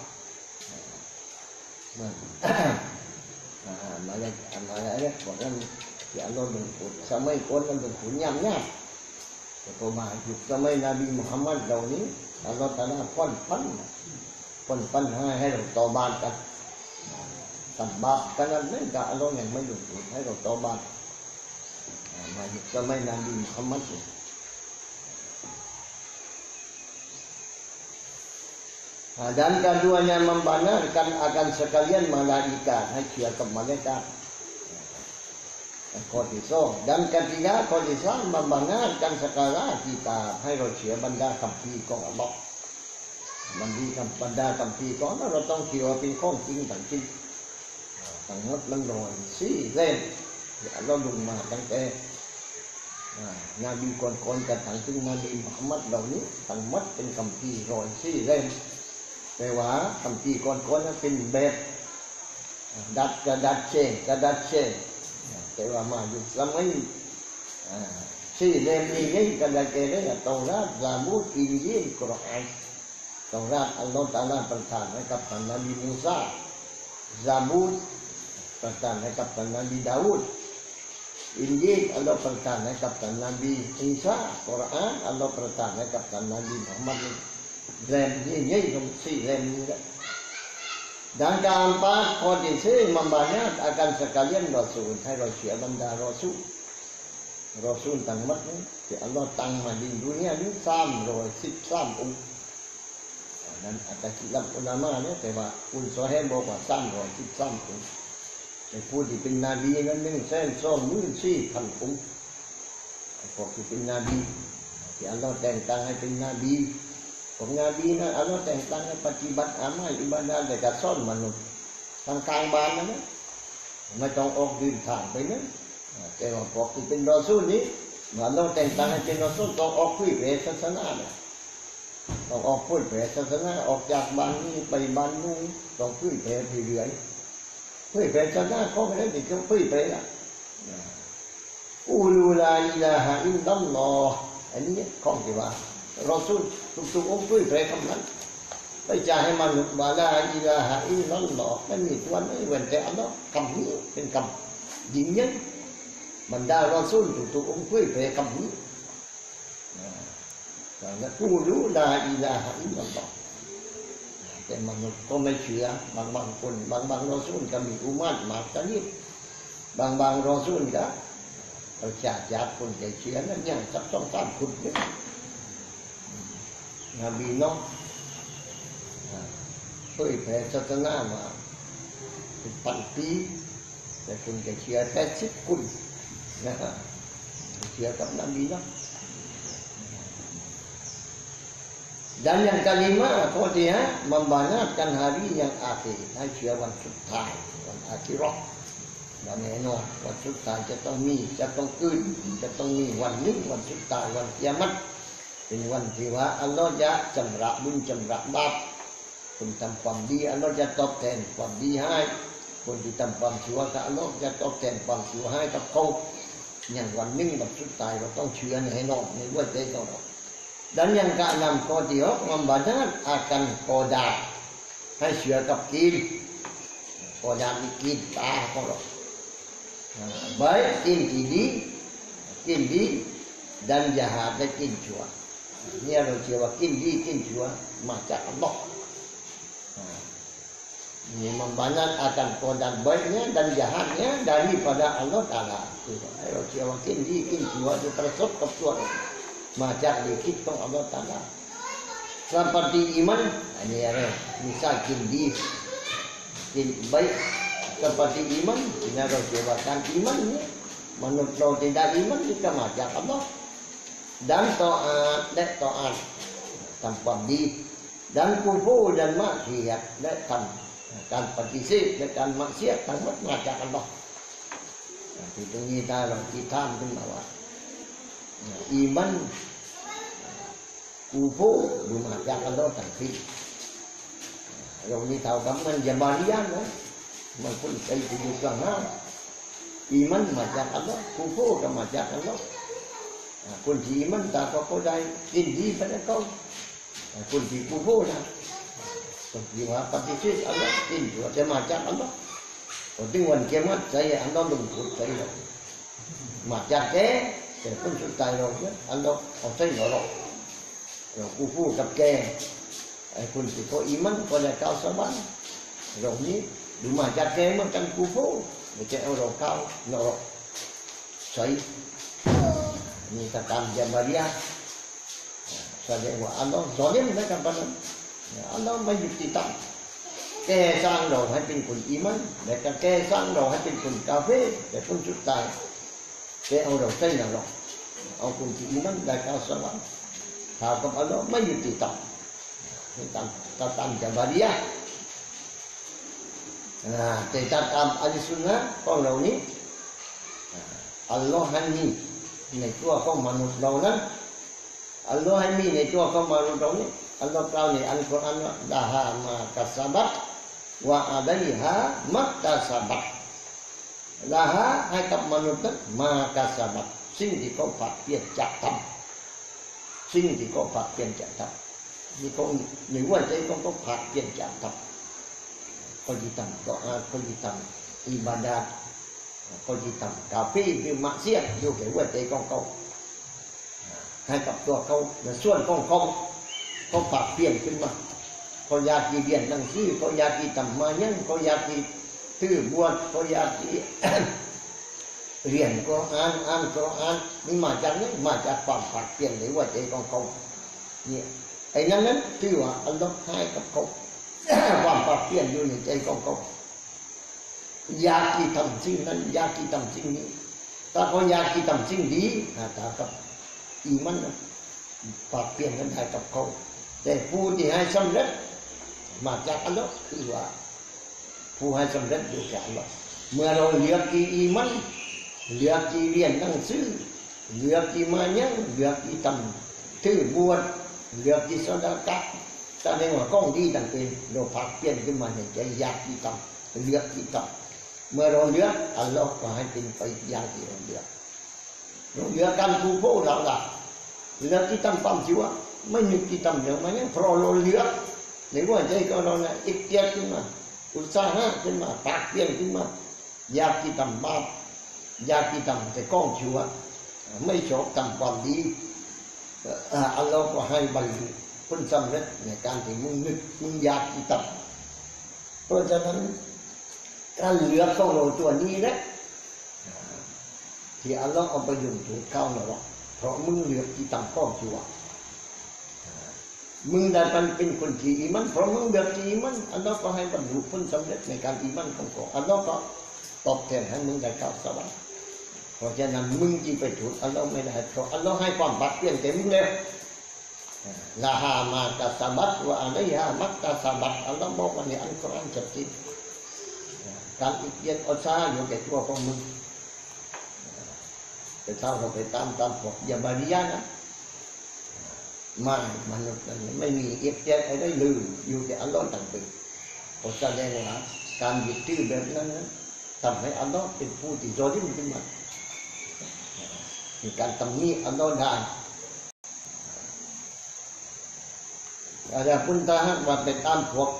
มันมาเลยบอกว่าที่อัลลอฮฺเป็นคนสมัยก่อนมันเป็นคนยำแต่พอมาอยู่สมัยนบีมุฮัมมัดเหล่านี้อัลลอฮฺตรัสป้อนปัญหาให้เราต่อบานกันตัดบาปกันนั้นไม่กะอัลลอฮฺยังไม่หยุดให้เราต่อบานมาอยู่สมัยนบีมุฮัมมัดdan keduanya membenarkan akan sekalian malaikatให้เชื่อกับmalaikatข้อที่สองdan ketigaข้อที่สามmembenarkan segala kita ให้เราเชื่อบรรดาคัมภีร์ของอัลลอฮ์บรรดาคัมภีร์ของอัลลอฮ์เราต้องเชื่อว่าเป็นของจริงทั้งหมดมันลอย4 เล่มที่อัลลอฮ์ลงมาตั้งแต่นบีก่อนๆกันทั้งถึงนบีมุฮัมมัดเหล่านี้ทั้งหมดเป็นคัมภีร์4 เล่มแต่ว่าคัมภีร์ก่อนๆนั้นเป็นแบบกระดาษเช่นแต่ว่ามาอยู่สมัย4 เล่มนี้ก็ได้แก่ได้เตาราตซาบูรอินญีลกุรอานเตาราตอัลลอฮฺตะอาลาประทานให้กับท่านนบีมูซาซาบูรประทานให้กับท่านนบีดาวูดอินญีลอัลลอฮฺประทานให้กับท่านนบีอีสากุรอานอัลลอฮฺประทานให้กับท่านนบีมุฮัมมัดเล่มนี้4 เล่มนี้dan keempat kondisi membanyak akan sekalian Rasul ให้เราเชื่อบรรดารอซูลทั้งหมดนี้ที่อัลลอฮฺตั้งมาในดุนยานี้313 องค์นั้นอาจจะคิดลับอุลามะเนี่ยแต่ว่าคุณซอฮีห์บอกว่า313 องค์ในผู้ที่เป็นนบีนั้น124,000 องค์พวกที่เป็นนบีที่อัลลอฮฺแต่งตั้งให้เป็นนบีของนบีนั้นอัลลอฮฺแต่งตั้งให้ปฏิบัติอามัลอิบาดะห์แต่ก็สอนมนุษย์ทางกลางบ้านนั้นไม่ต้องออกเดินทางไปนั้นแต่ว่าพวกที่เป็นรอซูลนี้อัลลอฮฺแต่งตั้งให้เป็นรอซูลต้องออกเผยแผ่ศาสนาต้องออกเผยแผ่ศาสนาออกจากบ้านนี้ไปบ้านนู้นต้องเผยแผ่เรื่อยๆเผยแผ่ศาสนาเขาไม่ได้ติดกับเผยแผ่ละอูลูลาอิลาฮะอิลลัลลอฮ์อันนี้ของที่ว่ารอซูลทุกองค์เผยแผ่คำนั้นไม่จะให้มนุษย์ว่าลาอิลาฮะอิลลัลลอฮ์ไม่มีตัวไหนเว้นแต่อัลลอฮ์คำนี้เป็นคำยิ่งใหญ่บรรดารอซูลทุกองค์เผยแผ่คำนี้แต่ผู้รู้ลาอิลาฮะอิลลัลลอฮ์แต่มนุษย์ก็ไม่เชื่อบางคนบางรอซูลก็มีอุมาตมากชนิดบางรอซูลก็ประชาชาติคนใจเชื่อนั้นยังสัก2-3 คนเนี่ยนบีน้องเผยแผ่ศาสนามาเป็นพันปีแต่คนใจเชื่อ80 คนนะฮะเชื่อกับนบีน้อง Dan yang kelima, kemudian membanyakan hari yang akhir. Haiเชื่อวันสุดท้ายวันอาคิเราะห์วันแน่นอนวันสุดท้ายจะต้องมีจะต้องเกิดจะต้องมีวันหนึ่งวันสุดท้ายวันกิยามะฮ์เป็นวันที่ว่าอัลลอฮ์จะชำระบุญชำระบาปคนทำความดีอัลลอฮ์จะตอบแทนความดีให้คนที่ทำความชั่วก็อัลลอฮ์จะตอบแทนความชั่วให้กับเขาอย่างวันหนึ่งวันสุดท้ายเราต้องเชื่อให้นอนในหัวใจของเรา Dan yang keenam qadiyah membanyakan akan qodat hai siaกับกิน qodat นี่กินตาของเรา baik กินที่ดี dan jahat และกินชั่วนี่เราเชื่อว่ากินดีกินชั่วมาจากอัลเลาะห์ ini membanyakan akan qodat baiknya dan jahatnya daripada Allah Taala.เราเชื่อว่ากินดีกินชั่วจะประสบกับตัวเรา มาจากลิขิตของอัลลอฮฺตะอาลา seperti iman ini ya misal di baik seperti iman ini harus jawabkan iman ini menurutเราtidak iman juga macam Allah dan taat tanpa di dan kufur dan maksiat dan tanpa disik dan maksiat tanpa macam Allah. Itu kita bahwa iman kufur lumajak Allah takfir. Kalau ni tahu kamu Jabariyah kan, maupun saya tujuh setengah. Iman majak Allah, kufur ke majak Allah. Kunci iman tak kau dah tinggi pada kau. Kunci kufur lah. Kunci apa sih Allah tinggi, saya majak Allah. Waktu wan kiamat saya Allah lembut saya. Majakแต่คนสุดท้ายเราเนี่ยอันเราเอาใส่เรากูพูดกับแกไอ้คนที่เขาอีมันก็จะเข้าสวรรค์เรานี้ดูมาจากแกมันกันกูพูดไม่ใช่เอาเราเข้าเราใส่นี่ถ้าตามจามาริยาแสดงว่าอันเราสอนเนี่ยไม่กันปนั้นอันเราไม่ยุติธรรมแกสร้างเราให้เป็นคนอีมันแต่แกสร้างเราให้เป็นคนกาเฟ่แต่คนสุดท้ายแกเอาเราใส่เราเอาคนที่อิมันได้เข้าสวรรค์ถ้ากับอัลลอฮ์ไม่ยุติธรรมตามจาบารียะห์แต่ตามอัลสุนนะของเรานี้อัลลอฮ์ให้มีในตัวของมนุษย์เรานั้นอัลลอฮ์ให้มีในตัวของมนุษย์เรานี้อัลลอฮ์กล่าวในอัลกุรอานว่าลาฮามากัสซับัตวะอะลัยฮามักตัสบัตลาฮาให้กับมนุษย์นั้นมากัสซับัตสิ่งที่เขาผัดเปลี่ยนจากทำสิ่งที่เขาผัดเปลี่ยนจากทำนี่เขาหรือว่าใจเขาผัดเปลี่ยนจากทำเขาจะทำต่ออาเขาจะทำอิบาดาเขาจะทำกาเฟ่หรือมักเสียอยู่แค่ว่าใจของเขาให้กับตัวเขาในส่วนของเขาผัดเปลี่ยนขึ้นมาเขาอยากที่เรียนหนังสือเขาอยากที่ทำมายังเขาอยากที่ถือบวชเขาอยากที่เรียนกุรอานอ่านกุรอานนี่มาจากนี้มาจากความผัดเปลี่ยนหรือว่าใจของเขาเนี่ยไอ้นั้นที่ว่าอัลลอฮ์ให้กับเขาความผัดเปลี่ยนอยู่ในใจของเขาอยากที่ทำสิ่งนั้นอยากที่ทำสิ่งนี้ถ้าเขาอยากที่ทำสิ่งดีถ้ากับอีมันผัดเปลี่ยนกันได้กับเขาแต่ผู้ที่ให้สำเร็จมาจากอัลลอฮ์คือว่าผู้ให้สำเร็จอยู่จากอัลลอฮ์เมื่อเราเลือกที่อีมันเลือกที่เรียนหนังสือเลือกที่มายังเลือกที่ทำถือบวชเลือกที่สดากะแสดงว่าก้องดีต่างเป็นเราผัดเปลี่ยนขึ้นมาในใจอยากที่ทำเลือกที่ทำเมื่อเราเลือกอัลลอฮ์ก็ให้เป็นไปอย่างที่เราเลือกกันผู้โพเราล่ะเลือกที่ทำความชั่วไม่นึกที่ทำเดี๋ยวมายังเพราะเราเลือกในหัวใจของเราเนี่ยอิจฉาขึ้นมาอุตสาหะขึ้นมาผัดเปลี่ยนขึ้นมาอยากที่ทำบาปอยากที่ทำแต่ก้องชั่วไม่ชอบทำความดีอัลลอฮ์ก็ให้บรรลุผลสำเร็จในการที่มึงนึกมึงอยากที่ทำเพราะฉะนั้นการเลือกของเราตัวนี้นะที่อัลลอฮ์เอาไปยุ่งถูกเข้าหรอกเพราะมึงเลือกที่ทำก้องชั่วมึงได้เป็นคนที่อีมันเพราะมึงเลือกที่อีมันอัลลอฮ์ก็ให้บรรลุผลสำเร็จในการอีมันของเขาอัลลอฮ์ก็ตอบแทนให้มึงได้เข้าสวรรค์เพราะฉะนั้นมึงที่ไปถูกอัลลอฮ์ไม่ได้เพราะอัลลอฮ์ให้ความบัดเปลี่ยนแก่มึงเลย laha ma kasabat wa alaiha maktasabat. Allahบอกว่าในอัลกุรอานชัดเจนการอิเกียรติอดซาอยู่แก่ตัวของมึงไปเท่าเราไปตามพวกยาบาริยะนะมนุษย์นั้นไม่มีอิเกียรติอะไรเลยอยู่แก่อัลลอฮ์ต่างเป็นก็แสดงว่าการยึดถือแบบนั้นทำให้อัลลอฮ์เป็นผู้ที่โจริมขึ้นมามีการตำหนิอัลลอฮ์ได้Adapun tahan buat bertampuk,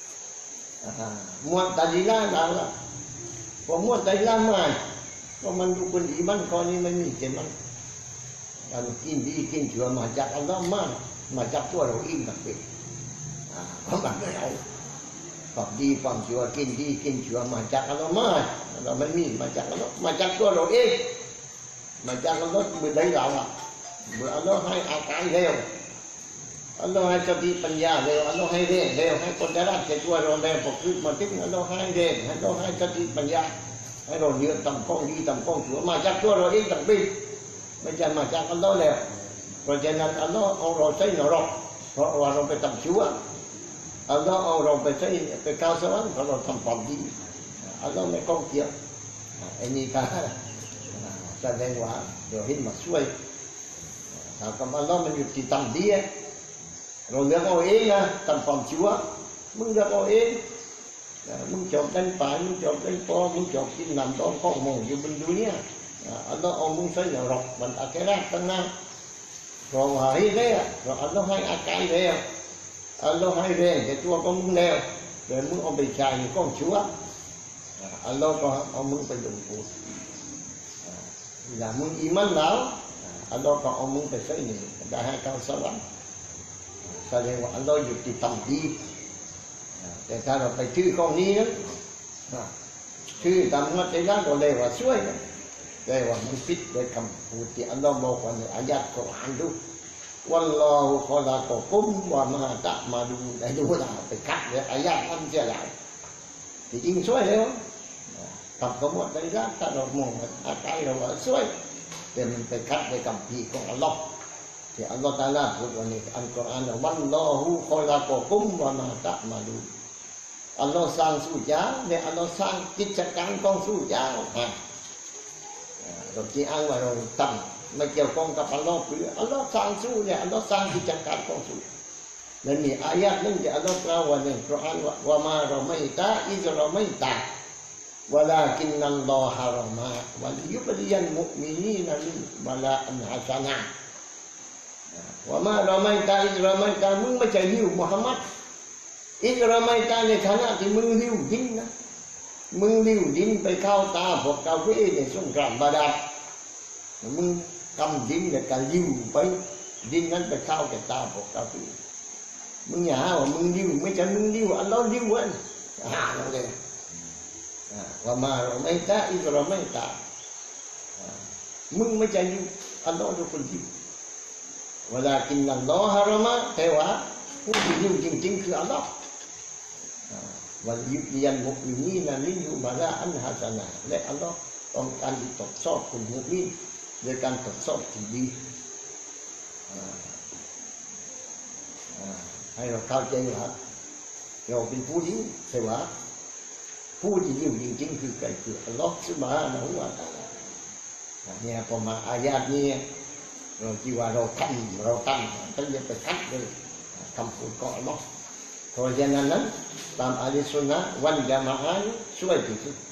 muat tadilah lah. Muat tadilah mai, mendukung iman kau ni menjadi man. Kalau kin jual majak Allah man, majak tu orang iman be. Kau mana tahu? Kau di pam jual kin jual majak Allah man, Allah meni majak Allah, majak tu orang majak Allah berdaya lah. Allah hai akai leo. Allahให้สติปัญญาเร็วAllahให้เร่งเร็วให้คนได้รับแก่ตัวเราเร็วพอขึ้นมาทิ้งAllahให้เร่งAllahให้สติปัญญาให้เราเยือนตำกล้องดีตำกล้องชั่วมาจากตัวเราเองต่างปีไม่ใช่มาจากAllahแล้วเพราะฉะนั้นAllahเอาเราใช้นรกเพราะว่าเราไปทำชั่วAllahเอาเราไปใช้ไปก้าวสวรรค์เพราะเราทำความดีAllahไม่ก้องเกี่ยวอันนี้ก็แสดงว่าเราเห็นมาช่วยถ้ากับAllahมันอยู่ที่ต่ำดีเราเลือกเอาเองนะทำความชั่วมึงเลือกเอาเองมึงชอบเล่นป่ามึงชอบเล่นปอมึงชอบกินน้ำต้มข้าวหมูอยู่บนดุนเนี่ยอัลลอฮ์เอามึงใส่นรกมันอาเคราตั้งนั้นเราให้เรื่อยเราอัลลอฮ์ให้อาการเรื่อยอัลลอฮ์ให้เรื่อยแต่ตัวก็มึงแล้วเดี๋ยวมึงเอาไปใช้ก้องชั่วอัลลอฮ์ก็เอามึงไปลงโทษอย่ามึงอีมันแล้วอัลลอฮ์ก็เอามึงไปใส่นี่ได้ให้เขาสวรรค์แสดงว่าอัลลอฮ์อยู่ที่ต่ำดีแต่ถ้าเราไปชื่อข้อนี้นะชื่อตามมัตติละก็เลยว่าช่วยนะเลยว่ามันผิดโดยคำพูดที่อัลลอฮ์บอกว่าในอายะห์กุรอานดูวัลลอฮุคอลากุกุมวะมาตะมาดูได้ดูนะไปคัดเลยอายะห์นั้นเสียหลายที่จริงช่วยแล้วกับกมัตติละถ้าเรามองอาการเราว่าช่วยแต่มันไปคัดในคำพีของอัลลอฮ์ที่อัลลอฮฺตะอาลาพูดว่าในอัลกุรอานวัลลอฮุคอลากุกุมวะมาตะมาดูอัลลอฮฺสร้างสู้เจ้าเนี่ยอัลลอฮฺสร้างกิจการของสู้เจ้าเราที่อ้างว่าเราทำไม่เกี่ยวข้องกับอัลลอฮฺหรืออัลลอฮฺสร้างสู้เนี่ยอัลลอฮฺสร้างกิจการของสู้และมีอายะห์นึงที่อัลลอฮฺกล่าวว่าในอัลกุรอานว่ามาเราไม่ตาอิสเราไม่ตาวะลากินนัลลอฮะรอมาวะลิยุบลิยันมุมินีนมินวะลาอันฮัสนะว่ามาเราไม่ตายเราไม่ตายมึงไม่ใช่หิวมุฮัมมัดอิสราไม่ตายในฐานะที่มึงหิวดินนะมึงหิวดินไปเข้าตาพวกกาเฟ่ในสงครามบาดาลมึงกำดินกับการหิวไปดินนั้นไปเข้ากับตาพวกกาเฟ่มึงอย่าหาว่ามึงหิวไม่ใช่มึงหิวอัลลอฮ์หิวเว้ยนั่นเลยว่ามาเราไม่ตายอิสราไม่ตายมึงไม่ใช่หิวอัลลอฮ์เป็นคนหิวเวลากินนัลลอฮะรอมะแต่ว่าผู้ที่หิวจริงๆคืออัลลอฮ์วันยุบยันมุมินีนมินยูบาลาอันฮัสนะและอัลลอฮ์ต้องการตรวจสอบคุณมุมินโดยการตรวจสอบที่ดีให้เราเข้าใจว่าเราเป็นผู้หิวแต่ว่าผู้ที่หิวจริงๆคือใครคืออัลลอฮ์ซุบฮานะฮูวะตะอาลาเนี่ยพอมาอายะห์นี้เราคิดว่าเราตั้งต้องอย่าไปคัดเลยคำพูดของอัลลอฮ์เพราะฉะนั้นตามอะห์ลุสซุนนะห์วัลญะมาอะห์ช่วยที่สุด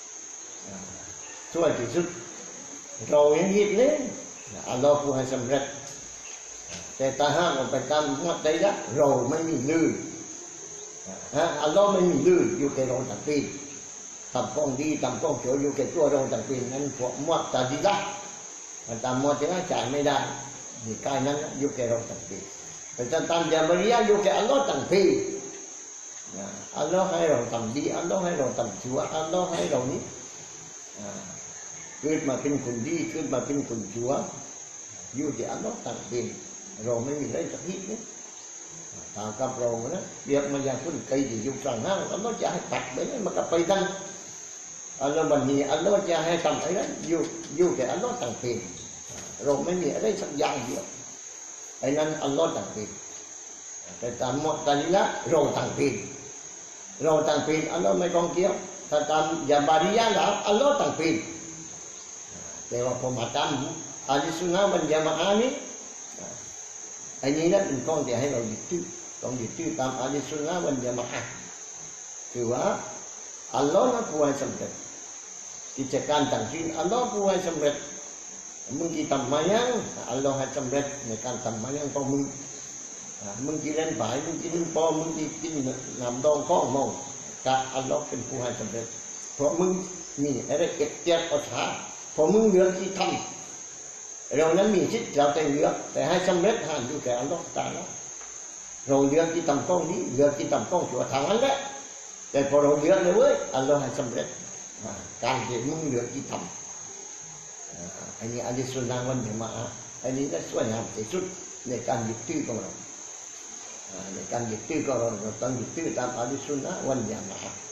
เรายังยึดเล่นอัลลอฮ์ผู้ให้สำเร็จแต่ถ้าหากเราไปตามมัตติละเราไม่มีลื่นอัลลอฮ์ไม่มีลื่นอยู่แค่เราต่างปีทำกล้องดีทำกล้องเขียวอยู่แค่ตัวเราต่างปีนั้นพวกมัตติละมันตามมัตติละจ่ายไม่ได้นี่กายนั้นอยู่แค่เราต่างปีแต่ตามยาบริยะอยู่แค่อัลลอฮ์ต่างปีอัลลอฮ์ให้เราทำดีอัลลอฮ์ให้เราทำชั่วอัลลอฮ์ให้เรานี้เกิดมาเป็นคนดีเกิดมาเป็นคนชั่วอยู่ที่อัลลอฮ์ต่างปีเราไม่มีอะไรสักนิดนึงถ้ากับเรานะเรียกมาอย่างคนไกลที่อยู่กลางห้างอัลลอฮ์จะให้ตัดไปนั้นมันก็ไปดังอัลลอฮ์บันนี้อัลลอฮ์จะให้ทำอะไรอยู่แค่อัลลอฮ์ต่างปีเราไม่มีอะไรสักอย่างเดียวไอ้นั้นอัลลอฮ์ตั้งเป็นแต่ตามมุตะซิละห์เราตั้งเป็นอัลลอฮ์ไม่กองเกี่ยวถ้าตามญะบารียะห์แล้วอัลลอฮ์ตั้งเป็นแต่ว่าพอมาตามอะห์ซุนนะฮ์วัลญะมาอะห์นี่อันนี้นะเป็นข้อที่ให้เรายึดถือต้องยึดถือตามอะห์ซุนนะฮ์วัลญะมาอะห์คือว่าอัลลอฮ์นั้นผู้ให้สำเร็จกิจการต่างๆอัลลอฮ์ผู้ให้สำเร็จมึงกี่ทำมายังอัลลอฮ์ให้สำเร็จในการทำมายังของมึงกี่เล่นบ่ายมึงกี่เล่นปอมึงกี่กินน้ำดองข้องมองกะอัลลอฮ์เป็นผู้ให้สำเร็จเพราะมึงมีอะไรเก็บเจ็บอดหาเพราะมึงเหลือที่ทำเรานั้นมีชิดเราแต่เหลือแต่ให้สำเร็จหันอยู่แก่อัลลอฮ์ตาละเราเหลือที่ทำข้องนี้เหลือที่ทำข้องชั่วทางนั้นแหละแต่พอเราเหลือเลยเว้ยอัลลอฮ์ให้สำเร็จการที่มึงเหลือที่ทำอันนี้อะห์ซุนนะฮ์วัลญะมาอะห์อันนี้ก็สวยงามที่สุดในการยึดถือของเราในการยึดถือของเราต้องยึดถือตามอะห์ซุนนะฮ์วัลญะมาอะห์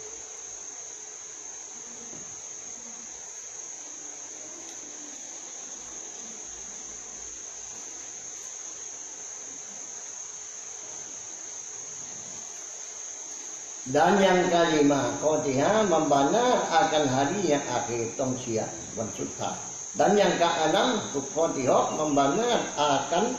dan yang kelima qadhiha membana akan hari yang akhir tongsia wan sutta dan yang keenam qadhiha membana akan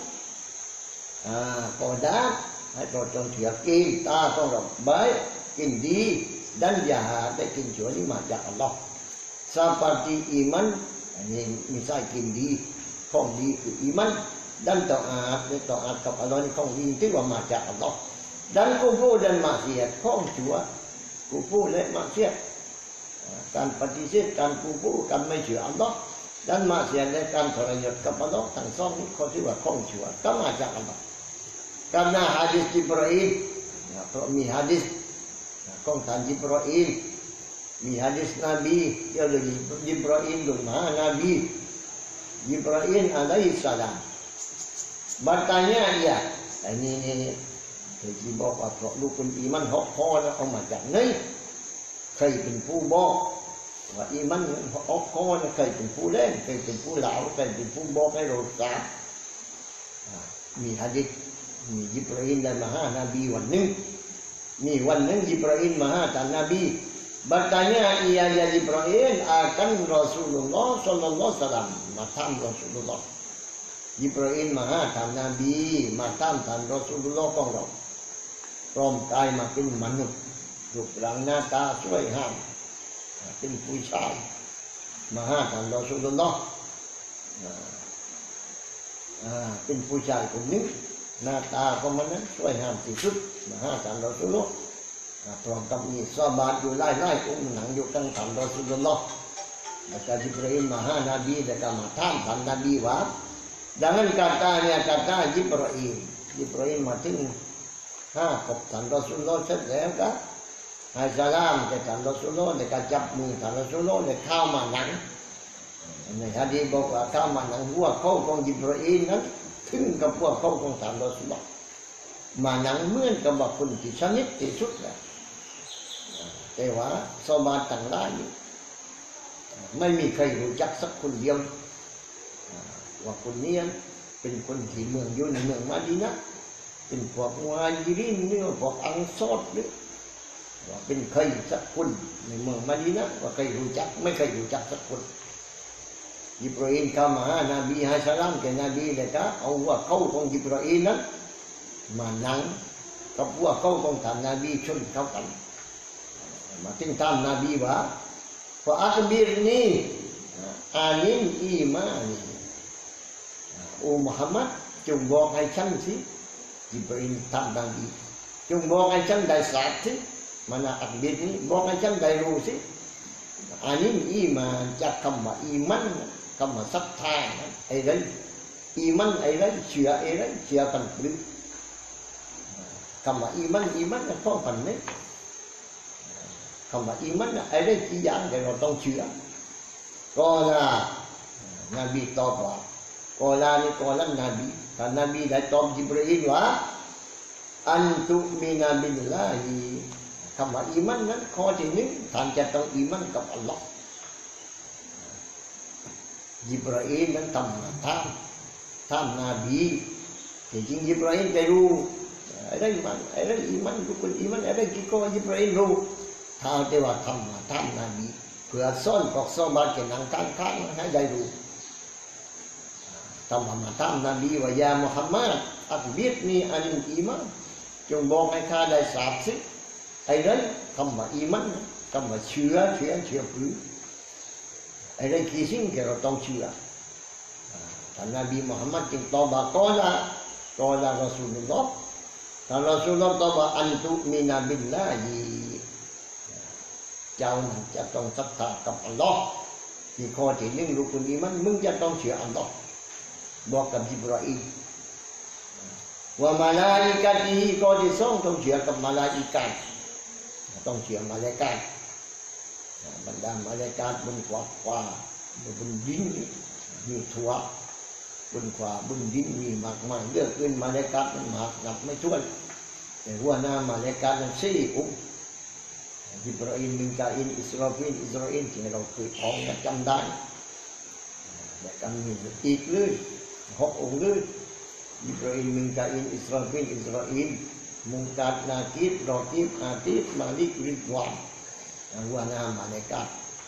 qada atau tongsia kita orang baik kindi dan jahat danชั่วiniมาจาก Allah seperti iman ini misal kindiของดีคือiman dan taat kepada Allah iniของดีที่ว่ามาจาก Allah dan kufur dan maksiat ของชั่วkufur และ maksiat การปฏิเสธการกูฟูการไม่เชื่ออัลลอฮ์ dan maksiat และการทรยศกับอัลลอฮ์ทั้งสองนี้เขาถือว่าของชั่วก็มาจากอัลลอฮ์ karena hadis Jibrilเพราะมีหะดีษของท่านจิบรออีลมีหะดีษนบีที่เรียกจิบรออีลหรือมหานบีจิบรออีลalaihi salam bertanya ya iniที่บอกว่าเพราะลูกเป็นอีมัน6ข้อแล้วเอามาจากไหนใครเป็นผู้บอกว่าอีมัน6ข้อใครเป็นผู้เล่นใครเป็นผู้เล่าใครเป็นผู้บอกให้เราทราบมีหะดีษมีจิบรออีลได้มาหานบีวันหนึ่งมีวันหนึ่งจิบรออีลมาหาท่านนบี bertanya ia ya Jibril akan Rasulullah sallallahu alaihi wasallam matam Rasulullah Jibril มาหาท่านนบีมาตามท่านรอซูลุลลอฮ์ของเราพร้อมกายมาเป็นมนุษย์รูปร่างหน้าตาสวยงามเป็นผู้ชายมาหาท่านรอซูลุลลอฮ์เป็นผู้ชายคนนึงหน้าตาของมันนั้นสวยงามที่สุดมาหาท่านรอซูลุลลอฮ์พร้อมกับมีซอฮาบะห์อยู่หลายๆองค์หนังอยู่ข้างท่านรอซูลุลลอฮ์แล้วก็จิบรีลมาหานบีแล้วก็มาถามท่านนบีว่าdengan katanya kata Jibril matiกับท่านรอซูลุลลอฮ์เสร็จแล้วก็ให้สลามแก่ท่านรอซูลุลลอฮ์แล้วก็จับมือท่านรอซูลุลลอฮ์แล้วเข้ามานั่งในหะดีษบอกว่าเข้ามานั่งพวกเขาของจิบรีลนั้นถึงกับพวกเขาของท่านรอซูลุลลอฮ์มานั่งเหมือนกับว่าคนที่สนิทที่สุดแล้วแต่ว่าซอฮาบะห์ต่างหลายไม่มีใครรู้จักสักคนเดียวว่าคนนี้เป็นคนที่เมืองอยู่ในเมืองมาดีนะเป็นพวกมุฮัจิรินหรือพวกอังซอรหรือว่าเป็นใครสักคนในเมืองมาดีนะว่าใครรู้จักไม่เคยรู้จักสักคนจิบรีลเข้ามาหานบีให้สลามแก่นบีเลยก็เอาว่าเขาของจิบรีลนั้นมานั่งกับว่าเขาของท่านนบีชนเข้ากันมาถึงท่านนบีว่าฟะอัคบิรนีอานินอีมานีโอ้มุฮัมมัดจงบอกให้ฉันสิจิบรีลท่านนบีจงบอกให้ฉันได้ทราบสิmanaอัคบิรนีบอกให้ฉันได้รู้สิอานินอีมาจากคำว่าอีมันคำว่าศรัทธาอะไรอีมันอะไรเชื่ออะไรเชื่อกันหรือคำว่าอีมันก็พอกันไหมคำว่าอีมันอะไรกี่อย่างที่เราต้องเชื่อก็ละนบีตอบว่าก็ละนี่ก็ละนบีท่านนบีได้ตอบจิบรีลว่าอันตุมินาบิลลาฮิคำว่าอีมันนั้นข้อที่หนึ่งท่านจะต้องอีมันกับอัลลอฮ์จิบรีลนั้นทำถามนบีถที่จริงอิบราฮิมไปรู้อะไรอีมันทุกคนอีมันอะไรกี่ก็อิบราฮิมรู้ถ้าแต่ว่าทำมาท่านนาบีเพื่อซ่อนปอกซ่อนบาดเจ็บหนังข้างให้ได้รู้ทำมาท่านนาบีว่ายามุฮัมมัดอักบิดนีอันอีมันจงบอกให้ข้าได้ทราบสิไอ้นั้นคำว่าอีมันคำว่าเชื่อผืนไอ้นั้นคือสิ่งที่เราต้องเชื่อท่านนบีมุฮัมมัดจึงตอบว่ากอลารอซูลุลลอฮ์ท่านรอซูลุลลอฮ์ตอบว่าอันตุมินาบิลลาฮิเจ้านั้นจะต้องศรัทธากับอัลลอฮ์ที่ข้อที่หนึ่งรุกุนอีมันมึงจะต้องเชื่ออัลลอฮ์บอกกับอิบราฮิมว่ามาลาอิกะตีข้อที่สองต้องเชื่อกับมาลาอิกะต้องเชื่อมาลาอิกะบรรดามาลาอิกะบนฟ้าบนดินมีทั่วบนฟ้าบนดินมีมากมายเลือกขึ้นมาลาอิกะมันมากนับไม่ถ้วนแต่หัวหน้ามาลาอิกะนั้น4 องค์อิบราฮิมมิกาอิลอิสราฟีลที่เราเคยท่องกันจำได้แต่กันมีอีกเลย6 องค์เลยอิบราฮิมมิกาอิลอิสราฟีลมุงกัดนาคิดรอติบอาติบมาลิกริดวานหัวหน้ามาเลกัด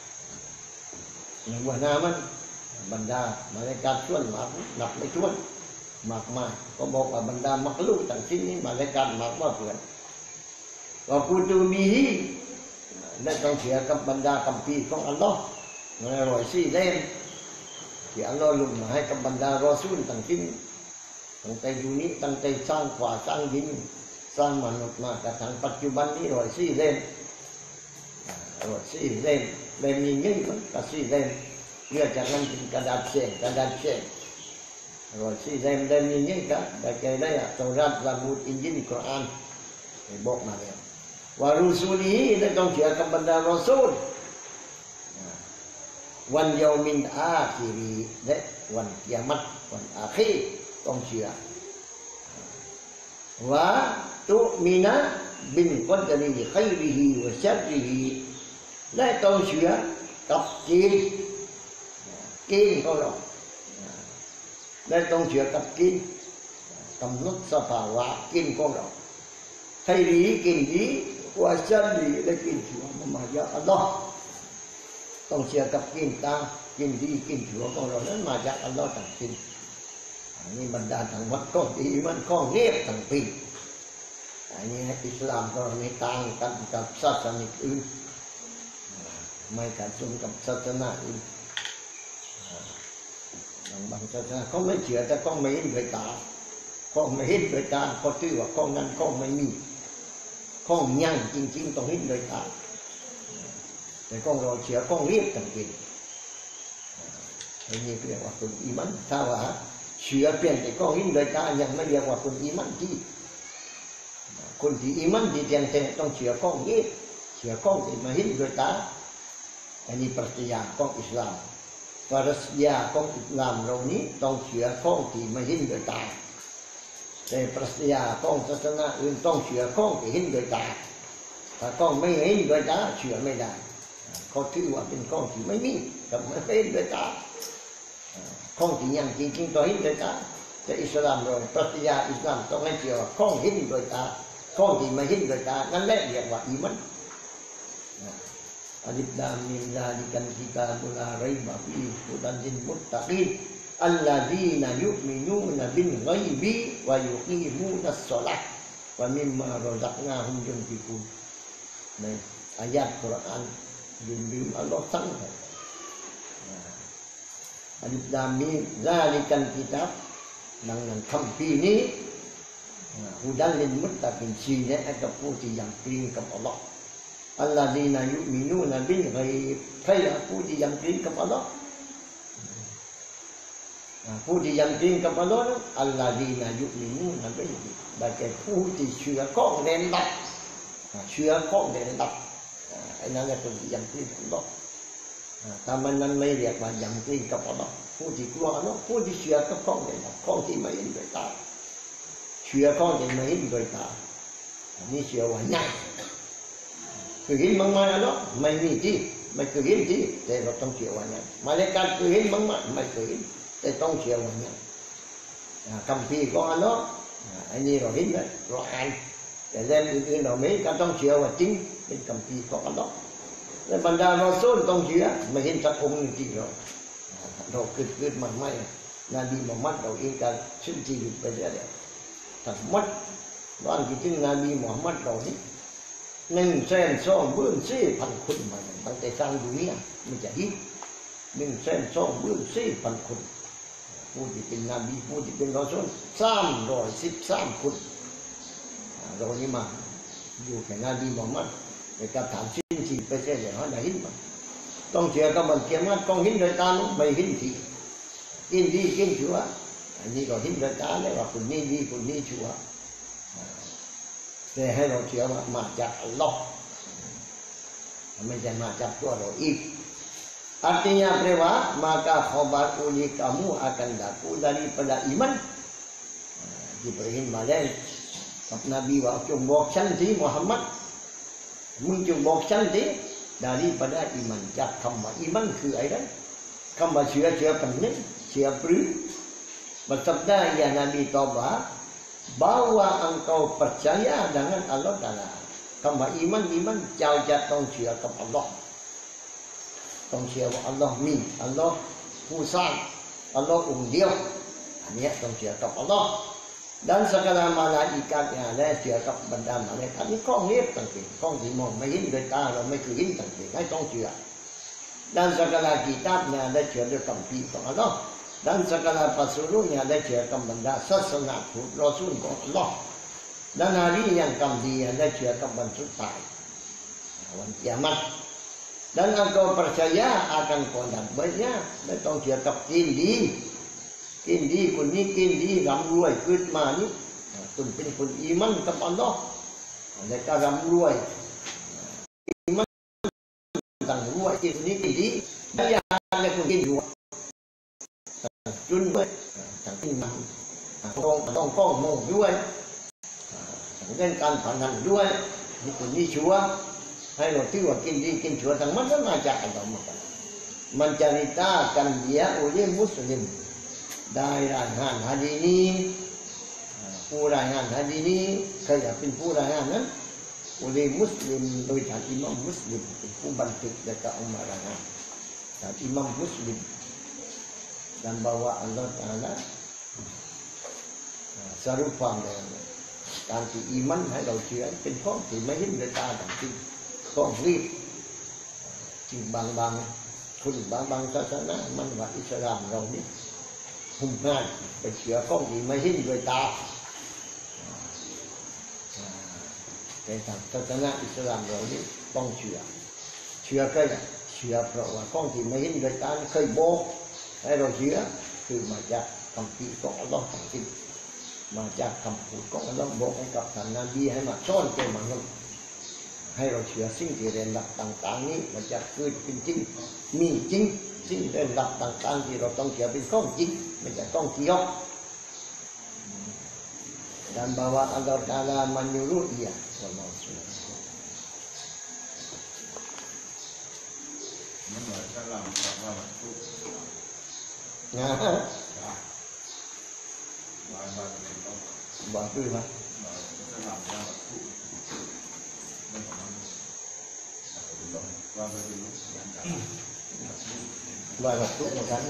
หัวหน้ามันบรรดามาเลกัดส่วนมากนับไม่ถ้วนมากมายก็บอกว่าบรรดามักลุกต่างชิ้นนี้มาเลกัดมากว่าเพื่อนว่ากูดูมีและต้องเสียกับบรรดาคัมภีร์ของอัลลอฮ์ใน104 เล่มที่อัลลอฮ์ลงมาให้กับบรรดารอซูลต่างชิ้นตั้งแต่อยู่นี้ตั้งแต่สร้างฟ้าสร้างดินสร้างมนุษย์มากระทั่งปัจจุบันนี้104 เล่ม104 เล่มนี้เงี้ยมันก็4 เล่มเรียกจากนั้นเป็นกระดาษเช่น104 เล่มนี้เงี้ยก็ได้แก่ได้ตอรัตซะบูรอินญิลกุรอานบอกมาแล้วว่ารุสูลีได้ต้องเชื่อกับบรรดารอซูลวันยามินอาคีรีและวันกิยามะฮ์วันอาคีรต้องเชื่อว่าตุมินะบินกอดรีขัยริฮิวะชัรริฮิและต้องเชื่อกับเกณฑ์ของเราและต้องเชื่อกับเกณฑ์กำหนดสภาวะเกณฑ์ของเราขัยริฮิเกณฑ์ดีวะชัรริฮิและเกณฑ์ชั่วมันมาจากอัลลอฮ์ต้องเชื่อกับเกณฑ์ตาเกณฑ์ดีเกณฑ์ชั่วของเรานั้นมาจากอัลลอฮ์ทั้งสิ้นนี่บรรดาทั้งหมดก็ดีมันก็เงียบทั้งปีอันนี้อิสลามก็ไม่ต่างกันกับศาสนาอื่นไม่ขัดแย้งกับศาสนาอื่นบางศาสนาเขาไม่เชื่อแต่เขาไม่เห็นด้วยตาเขาไม่เห็นด้วยตาเขาถือว่าเขานั้นเขาไม่มีเขายั่งจริงๆต้องเห็นด้วยตาแต่เขาเราเชื่อเขาเรียบทั้งปีอันนี้เรียกว่าคนอีมันถ้าว่าเชื่อเปลี่ยนแต่ก็เห็นโดยตายังไม่เรียกว่าคนอีมันที่คนที่อีมันที่แท้ๆต้องเชื่อข้องนี้เชื่อข้องที่มาเห็นโดยตาอันนี้ปรัชญาของอิสลามปรัชญาของอิสลามเรานี้ต้องเชื่อข้องที่มาเห็นโดยตาแต่ปรัชญาของศาสนาอื่นต้องเชื่อข้องที่เห็นโดยตาถ้าข้องไม่เห็นโดยตาเชื่อไม่ได้เขาถือว่าเป็นข้องที่ไม่มีกับไม่เห็นโดยตาข้องที่ยังจริงๆต้องเห็นโดยตาแต่อิสลามเราปรัชญาอิสลามต้องให้เชื่อว่าข้องเห็นโดยตาข้องที่ไม่เห็นโดยตานั่นแหละเรียกว่าอีมันอัลลิฟลามิมซาลิกัลกิตาบุลาไรบะฟีฮุดัลลิลมุตตะกีนอัลลาซีนะยุมินูนะบิลฆอยบิวะยุกีมูนัสศอลาฮ์วะมิมมารอซักนาฮุมยุนฟิกูนในอายะห์กุรอานลืมอัลเลาะห์สั่งให้อัลลิฟลามิมซาลิกัลกิตาบดังนั้นคัมภีร์นี้ฮุดัลลิลมุตตะกีนชี้แนะให้กับผู้ที่ยังเกรงกับอัลเลาะห์อัลลอฮฺดีนายุมินูนะบิลฆอยบใครล่ะผู้ที่ยังเกรงกับอัลลอฮ์ผู้ที่ยังเกรงกับอัลลอฮ์นั้นอัลลอฮฺดีนายุมินูนะบิลฆอยบได้แก่ผู้ที่เชื่อข้องเด่นดับเชื่อข้องเด่นดับไอ้นั่นแหละคนที่ยังเกรงกับอัลลอฮ์ถ้ามันนั้นไม่เรียกว่ายังเกรงกับอัลลอฮ์ผู้ที่กลัวอัลลอฮ์ผู้ที่เชื่อกับข้องเด่นดับข้องที่ไม่เห็นด้วยตาเชื่อข้องที่ไม่เห็นด้วยตานี่เชื่อว่าง่ายคือเห็นมั้งไหมอัลลอฮ์ไม่มีที่ไม่เคยเห็นที่แต่เราต้องเชื่อว่าอย่างมาเลกัดเคยเห็นมั้งไหมไม่เคยเห็นแต่ต้องเชื่อว่าอย่างคำพีของอัลลอฮ์อันนี้เราเห็นเลยเราอ่านแต่เล่มอื่นๆเราไม่ก็ต้องเชื่อว่าจริงเป็นคำพีของอัลลอฮ์และบรรดาเราส้นต้องเชื่อไม่เห็นสักองค์จริงเราเกิดมันไม่นบีมุฮัมมัดเราเองกันชื่นชีวิตไปเรื่อยๆทั้งหมดบ้านที่ถึงนบีมุฮัมมัดเรานี่120,000 คนมาตั้งแต่สร้างดุนยาไม่จะฮิต120,000 คนผู้ที่เป็นนบีผู้ที่เป็นรอซูล313 คนเรานี่มาอยู่แค่นบีมุฮัมมัดในการถามชื่นชีวิตไปเรื่อยๆได้เห็นมันต้องเชื่อกับมันเกี่ยมันต้องเห็นโดยตาไม่เห็นทีกินดีกินชั่วอันนี้ก็เห็นโดยตาเลยว่าคนนี้ดีคนนี้ชั่วแต่ให้เราเชื่อว่ามาจากอัลลอฮ์ไม่ใช่มาจากตัวเราอีก artinya berapa maka khabar uli kamu akan daku daripada iman diberiin malai Nabi waktu boksan di Muhammad muncul boksan di daripada iman jak kama iman ke aidan kama sia pening sia pri bersabda ya Nabi Toba bahwa engkau percaya dengan Allah Ta'ala kama iman jauh jatuh sia kepada Allah tong sia Allah mi Allah Pusat Allah Dia ini tong sia kepada Allah dan segala malaikat yang ada sia kepada benda malaikat ini kong lihat tangki kong dimongไม่เห็นด้วยตาเราไม่เคยเห็นตangkiให้ต้องเชื่อ dan segala kitabnya ada siaด้วยคำพีของ Allah dan segala pesuruhnya ada sia kepada benda sesenat Rasulของ Allah dan hari yang kemudian ada sia kepada sutaiวันkiamat dan engkau percaya akan kondak banyak danต้องเชื่อกับกินดีคนนี้กินดีร่ำรวยขึ้นมานี่คุณเป็นคนอีมันกับอัลลอฮ์และก็ร่ำรวยอีมันต่างรวยกินนี้กินดีได้ยาและคนกินอยู่จุนด้วยต่างกินมันต้องก้องมงด้วยเล่นการพนันด้วยนี่คนนี้ชัวให้เราที่ว่ากินดีกินชัวทั้งมันก็มาจากอัลลอฮ์menceritakan dia oleh muslim dari rayaan hari ini ผู้รายงานhadisนี้ใครอยากเป็นผู้รายงานนั้นอุลีมุสลิมโดยท่านอิหม่ามมุสลิมเป็นผู้บันทึกและก็เอามารายงานท่านอิหม่ามมุสลิม dan bahwa Allah Ta'ala serupa dengan การที่อีมันให้เราเชื่อเป็นข้อที่ไม่เห็นด้วยตาต่างที่ข้อรีบจึงบางคนบางศาสนามันว่าอิสลามเรานี่หุ่มง่ายไปเชื่อข้อที่ไม่เห็นด้วยตาแต่ทางศาสนาอิสลามเรานี่ต้องเชื่อใครเชื่อเพราะว่าข้อที่ไม่เห็นด้วยตาเคยบอกให้เราเชื่อคือมาจากคำพีของอัลลอฮ์ทั้งสิ้นมาจากคำพูดของอัลลอฮ์บอกให้กับท่านนบีให้มาสอนแก่มนุษย์ให้เราเชื่อสิ่งที่เรียนหลักต่างๆนี้มันจะเกิดเป็นจริงมีจริงสิ่งเรียนหลักต่างๆที่เราต้องเชื่อเป็นข้อจริงไม่ใช่ข้อเกี่ยว dan bahwa Allah Ta'ala menyuruh dia batu lah batu makanya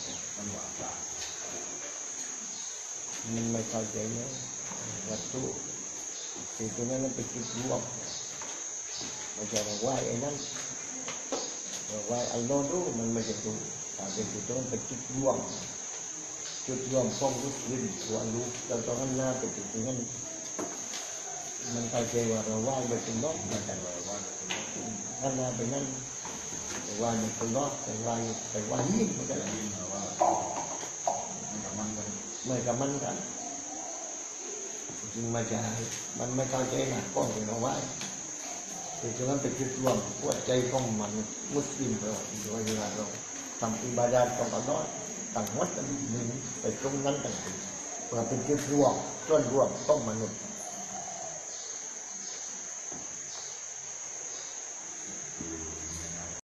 ไม่เข้าใจเนี่ยวัตถุสิ่งตรงนั้นเป็นจุดรวมไม่ใช่เราไหว้ไอ้นั่นเราไหว้อัลลอฮ์ดูมันไม่ใช่ตัวแต่เป็นจุดตรงนั้นเป็นจุดรวมของมุสลิมส่วนลูกเราต้องหันหน้าไปจุดตรงนั้นมันเข้าใจว่าเราไหว้ไปเป็นน้องมันแต่เราไหว้หันหน้าไปนั่นไปไหว้เป็นน้องไปไหว้ยิ่งมันก็ยิ่งว่าไม่กับมันกันจริงมาจากมันไม่เข้าใจนะก้อนที่เราไหว้แต่ฉะนั้นเป็นจุดรวมหัวใจของมันมุสลิมเราโดยเวลาเราทำอิบาดะห์ของอัลลอฮ์ต่างวัดกันไปตรงนั้นต่างๆเพื่อเป็นจุดรวมส่วนรวมต้องมนุษย์